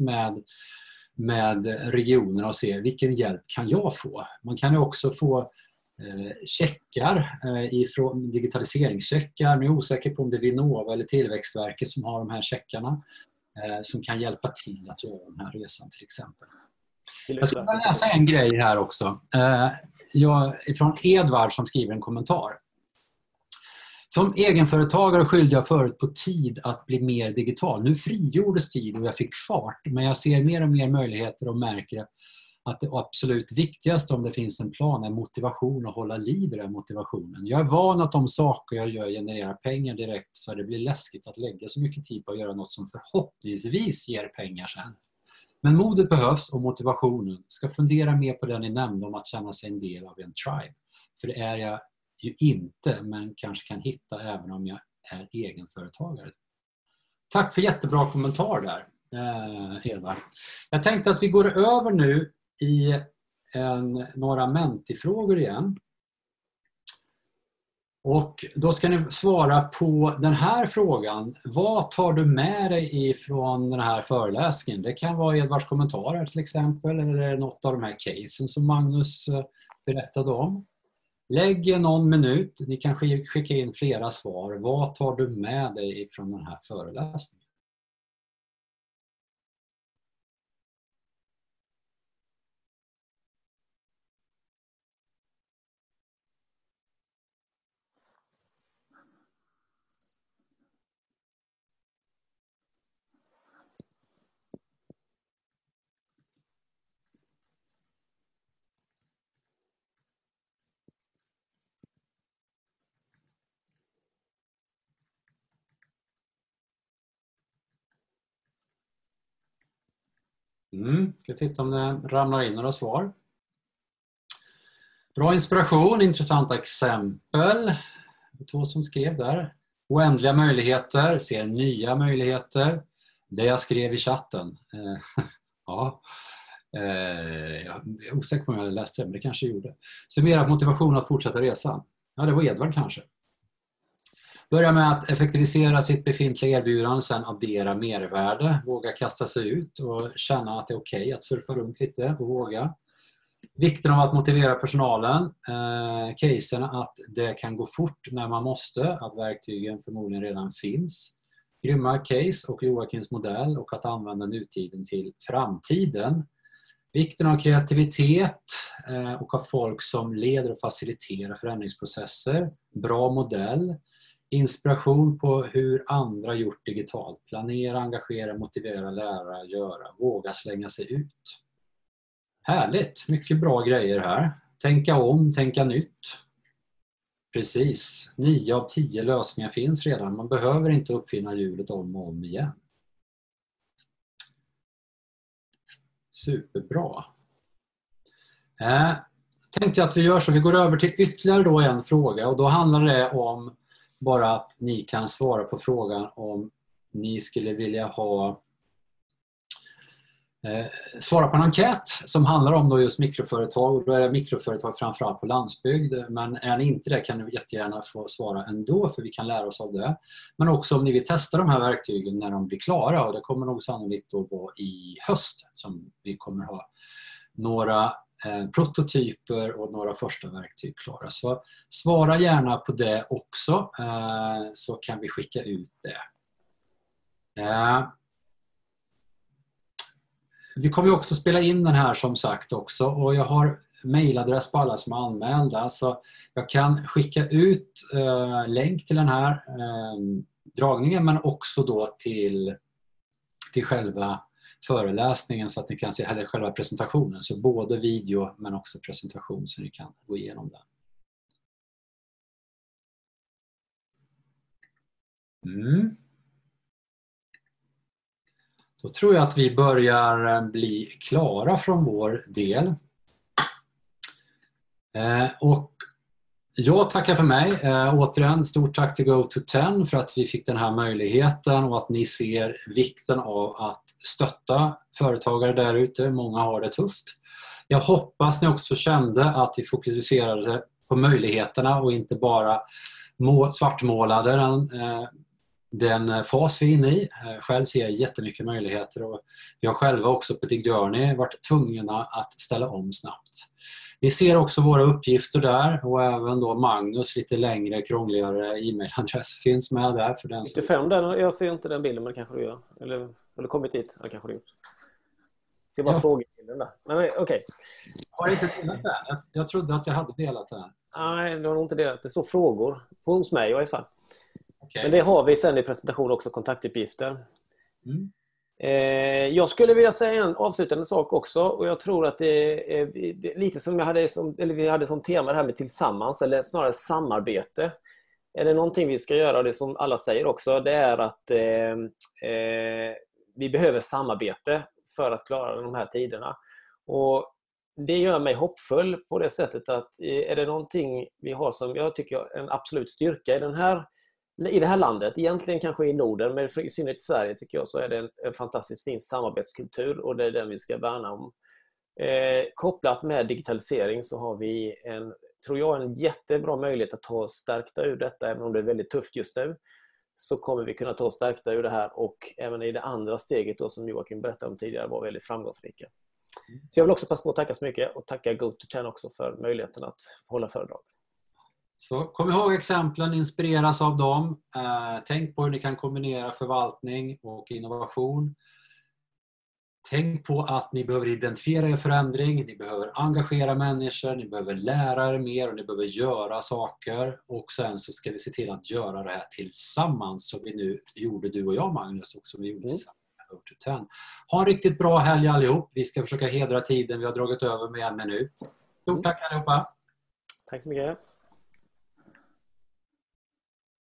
med regionerna och se vilken hjälp kan jag få. Man kan ju också få checkar ifrån digitaliseringscheckar, men jag är osäker på om det är Vinnova eller Tillväxtverket som har de här checkarna som kan hjälpa till att göra den här resan till exempel. Jag ska läsa en grej här också. Från Edvard som skriver en kommentar. Som egenföretagare skyllde jag förut på tid att bli mer digital. Nu frigjordes tid och jag fick fart. Men jag ser mer och mer möjligheter och märker att det absolut viktigaste om det finns en plan är motivation och hålla liv i den motivationen. Jag är van att de saker jag gör genererar pengar direkt, så det blir läskigt att lägga så mycket tid på att göra något som förhoppningsvis ger pengar sen. Men modet behövs och motivationen. Ska fundera mer på det ni nämnde om att känna sig en del av en tribe. För det är jag ju inte, men kanske kan hitta även om jag är egenföretagare. Tack för jättebra kommentar där, Edvard. Jag tänkte att vi går över nu i några Menti-frågor igen. Och då ska ni svara på den här frågan. Vad tar du med dig ifrån den här föreläsningen? Det kan vara Edvards kommentarer till exempel, eller något av de här casen som Magnus berättade om. Lägg någon minut, ni kan skicka in flera svar. Vad tar du med dig ifrån den här föreläsningen? Ska titta om det ramlar in några svar. Bra inspiration, intressanta exempel. 2 som skrev där. Oändliga möjligheter, ser nya möjligheter. Det jag skrev i chatten. Ja. Jag är osäker på om jag läste det, men det kanske gjorde. Summera motivation att fortsätta resan. Ja, det var Edvard kanske. Börja med att effektivisera sitt befintliga erbjudande, sen addera mervärde. Våga kasta sig ut och känna att det är okej att surfa runt lite och våga. Vikten av att motivera personalen. Casen att det kan gå fort när man måste. Att verktygen förmodligen redan finns. Grymma case och Joakims modell och att använda nutiden till framtiden. Vikten av kreativitet och av folk som leder och faciliterar förändringsprocesser. Bra modell. Inspiration på hur andra gjort digitalt. Planera, engagera, motivera, lära, göra. Våga slänga sig ut. Härligt, mycket bra grejer här. Tänka om, tänka nytt. Precis, 9 av 10 lösningar finns redan. Man behöver inte uppfinna hjulet om och om igen. Superbra. Tänkte att vi gör så. Vi går över till ytterligare då en fråga. Och då handlar det om bara att ni kan svara på frågan om ni skulle vilja ha svara på en enkät som handlar om då just mikroföretag, och då är det mikroföretag framförallt på landsbygd, men är ni inte det kan ni jättegärna få svara ändå, för vi kan lära oss av det. Men också om ni vill testa de här verktygen när de blir klara, och det kommer nog sannolikt då vara i höst som vi kommer ha några prototyper och några första verktyg klara. Så svara gärna på det också, så kan vi skicka ut det. Vi kommer ju också spela in den här som sagt också, och jag har mailadress på alla som är anmälda, så jag kan skicka ut länk till den här dragningen, men också då till själva föreläsningen, så att ni kan se eller själva presentationen, så både video men också presentation, så ni kan gå igenom den. Då tror jag att vi börjar bli klara från vår del. Och jag tackar för mig. Återigen, stort tack till GoTo10 för att vi fick den här möjligheten och att ni ser vikten av att stötta företagare där ute. Många har det tufft. Jag hoppas ni också kände att vi fokuserade på möjligheterna och inte bara svartmålade den fas vi är inne i. Själv ser jag jättemycket möjligheter, och vi har själva också på Dig Journey varit tvungna att ställa om snabbt. Vi ser också våra uppgifter där, och även då Magnus lite längre, krångligare e-mailadress finns med där. För den 95 där, jag ser inte den bilden, men det kanske du gör. Eller kommit dit, ja, kanske du gjort. Se bara frågebilden där. Men okej. Har jag inte delat den? Jag trodde att jag hade delat den. Nej, det har nog inte delat. Det står frågor hos mig i alla fall. Okay. Men det har vi sen i presentation också, kontaktuppgifter. Jag skulle vilja säga en avslutande sak också, och jag tror att det är lite som vi hade som tema det här med tillsammans, eller snarare samarbete. Är det någonting vi ska göra, och det som alla säger också, det är att vi behöver samarbete för att klara de här tiderna. Och det gör mig hoppfull på det sättet att är det någonting vi har som jag tycker en absolut styrka i det här landet, egentligen kanske i Norden, men i synnerhet i Sverige tycker jag, så är det en fantastiskt fin samarbetskultur, och det är den vi ska värna om. Kopplat med digitalisering så har vi tror jag, en jättebra möjlighet att ta oss stärkta ur detta, även om det är väldigt tufft just nu. Så kommer vi kunna ta oss stärkta ur det här, och även i det andra steget då, som Joakim berättade om tidigare, var väldigt framgångsrika. Så jag vill också passa på att tacka så mycket, och tacka GoTo10 också för möjligheten att hålla föredrag. Så kom ihåg exemplen, inspireras av dem. Tänk på hur ni kan kombinera förvaltning och innovation. Tänk på att ni behöver identifiera er förändring, ni behöver engagera människor, ni behöver lära er mer, och ni behöver göra saker. Och sen så ska vi se till att göra det här tillsammans, som vi nu gjorde, du och jag Magnus, och som vi gjorde tillsammans med GoTo10. Ha en riktigt bra helg allihop. Vi ska försöka hedra tiden, vi har dragit över med 1 minut. Stort tack allihopa. Tack så mycket.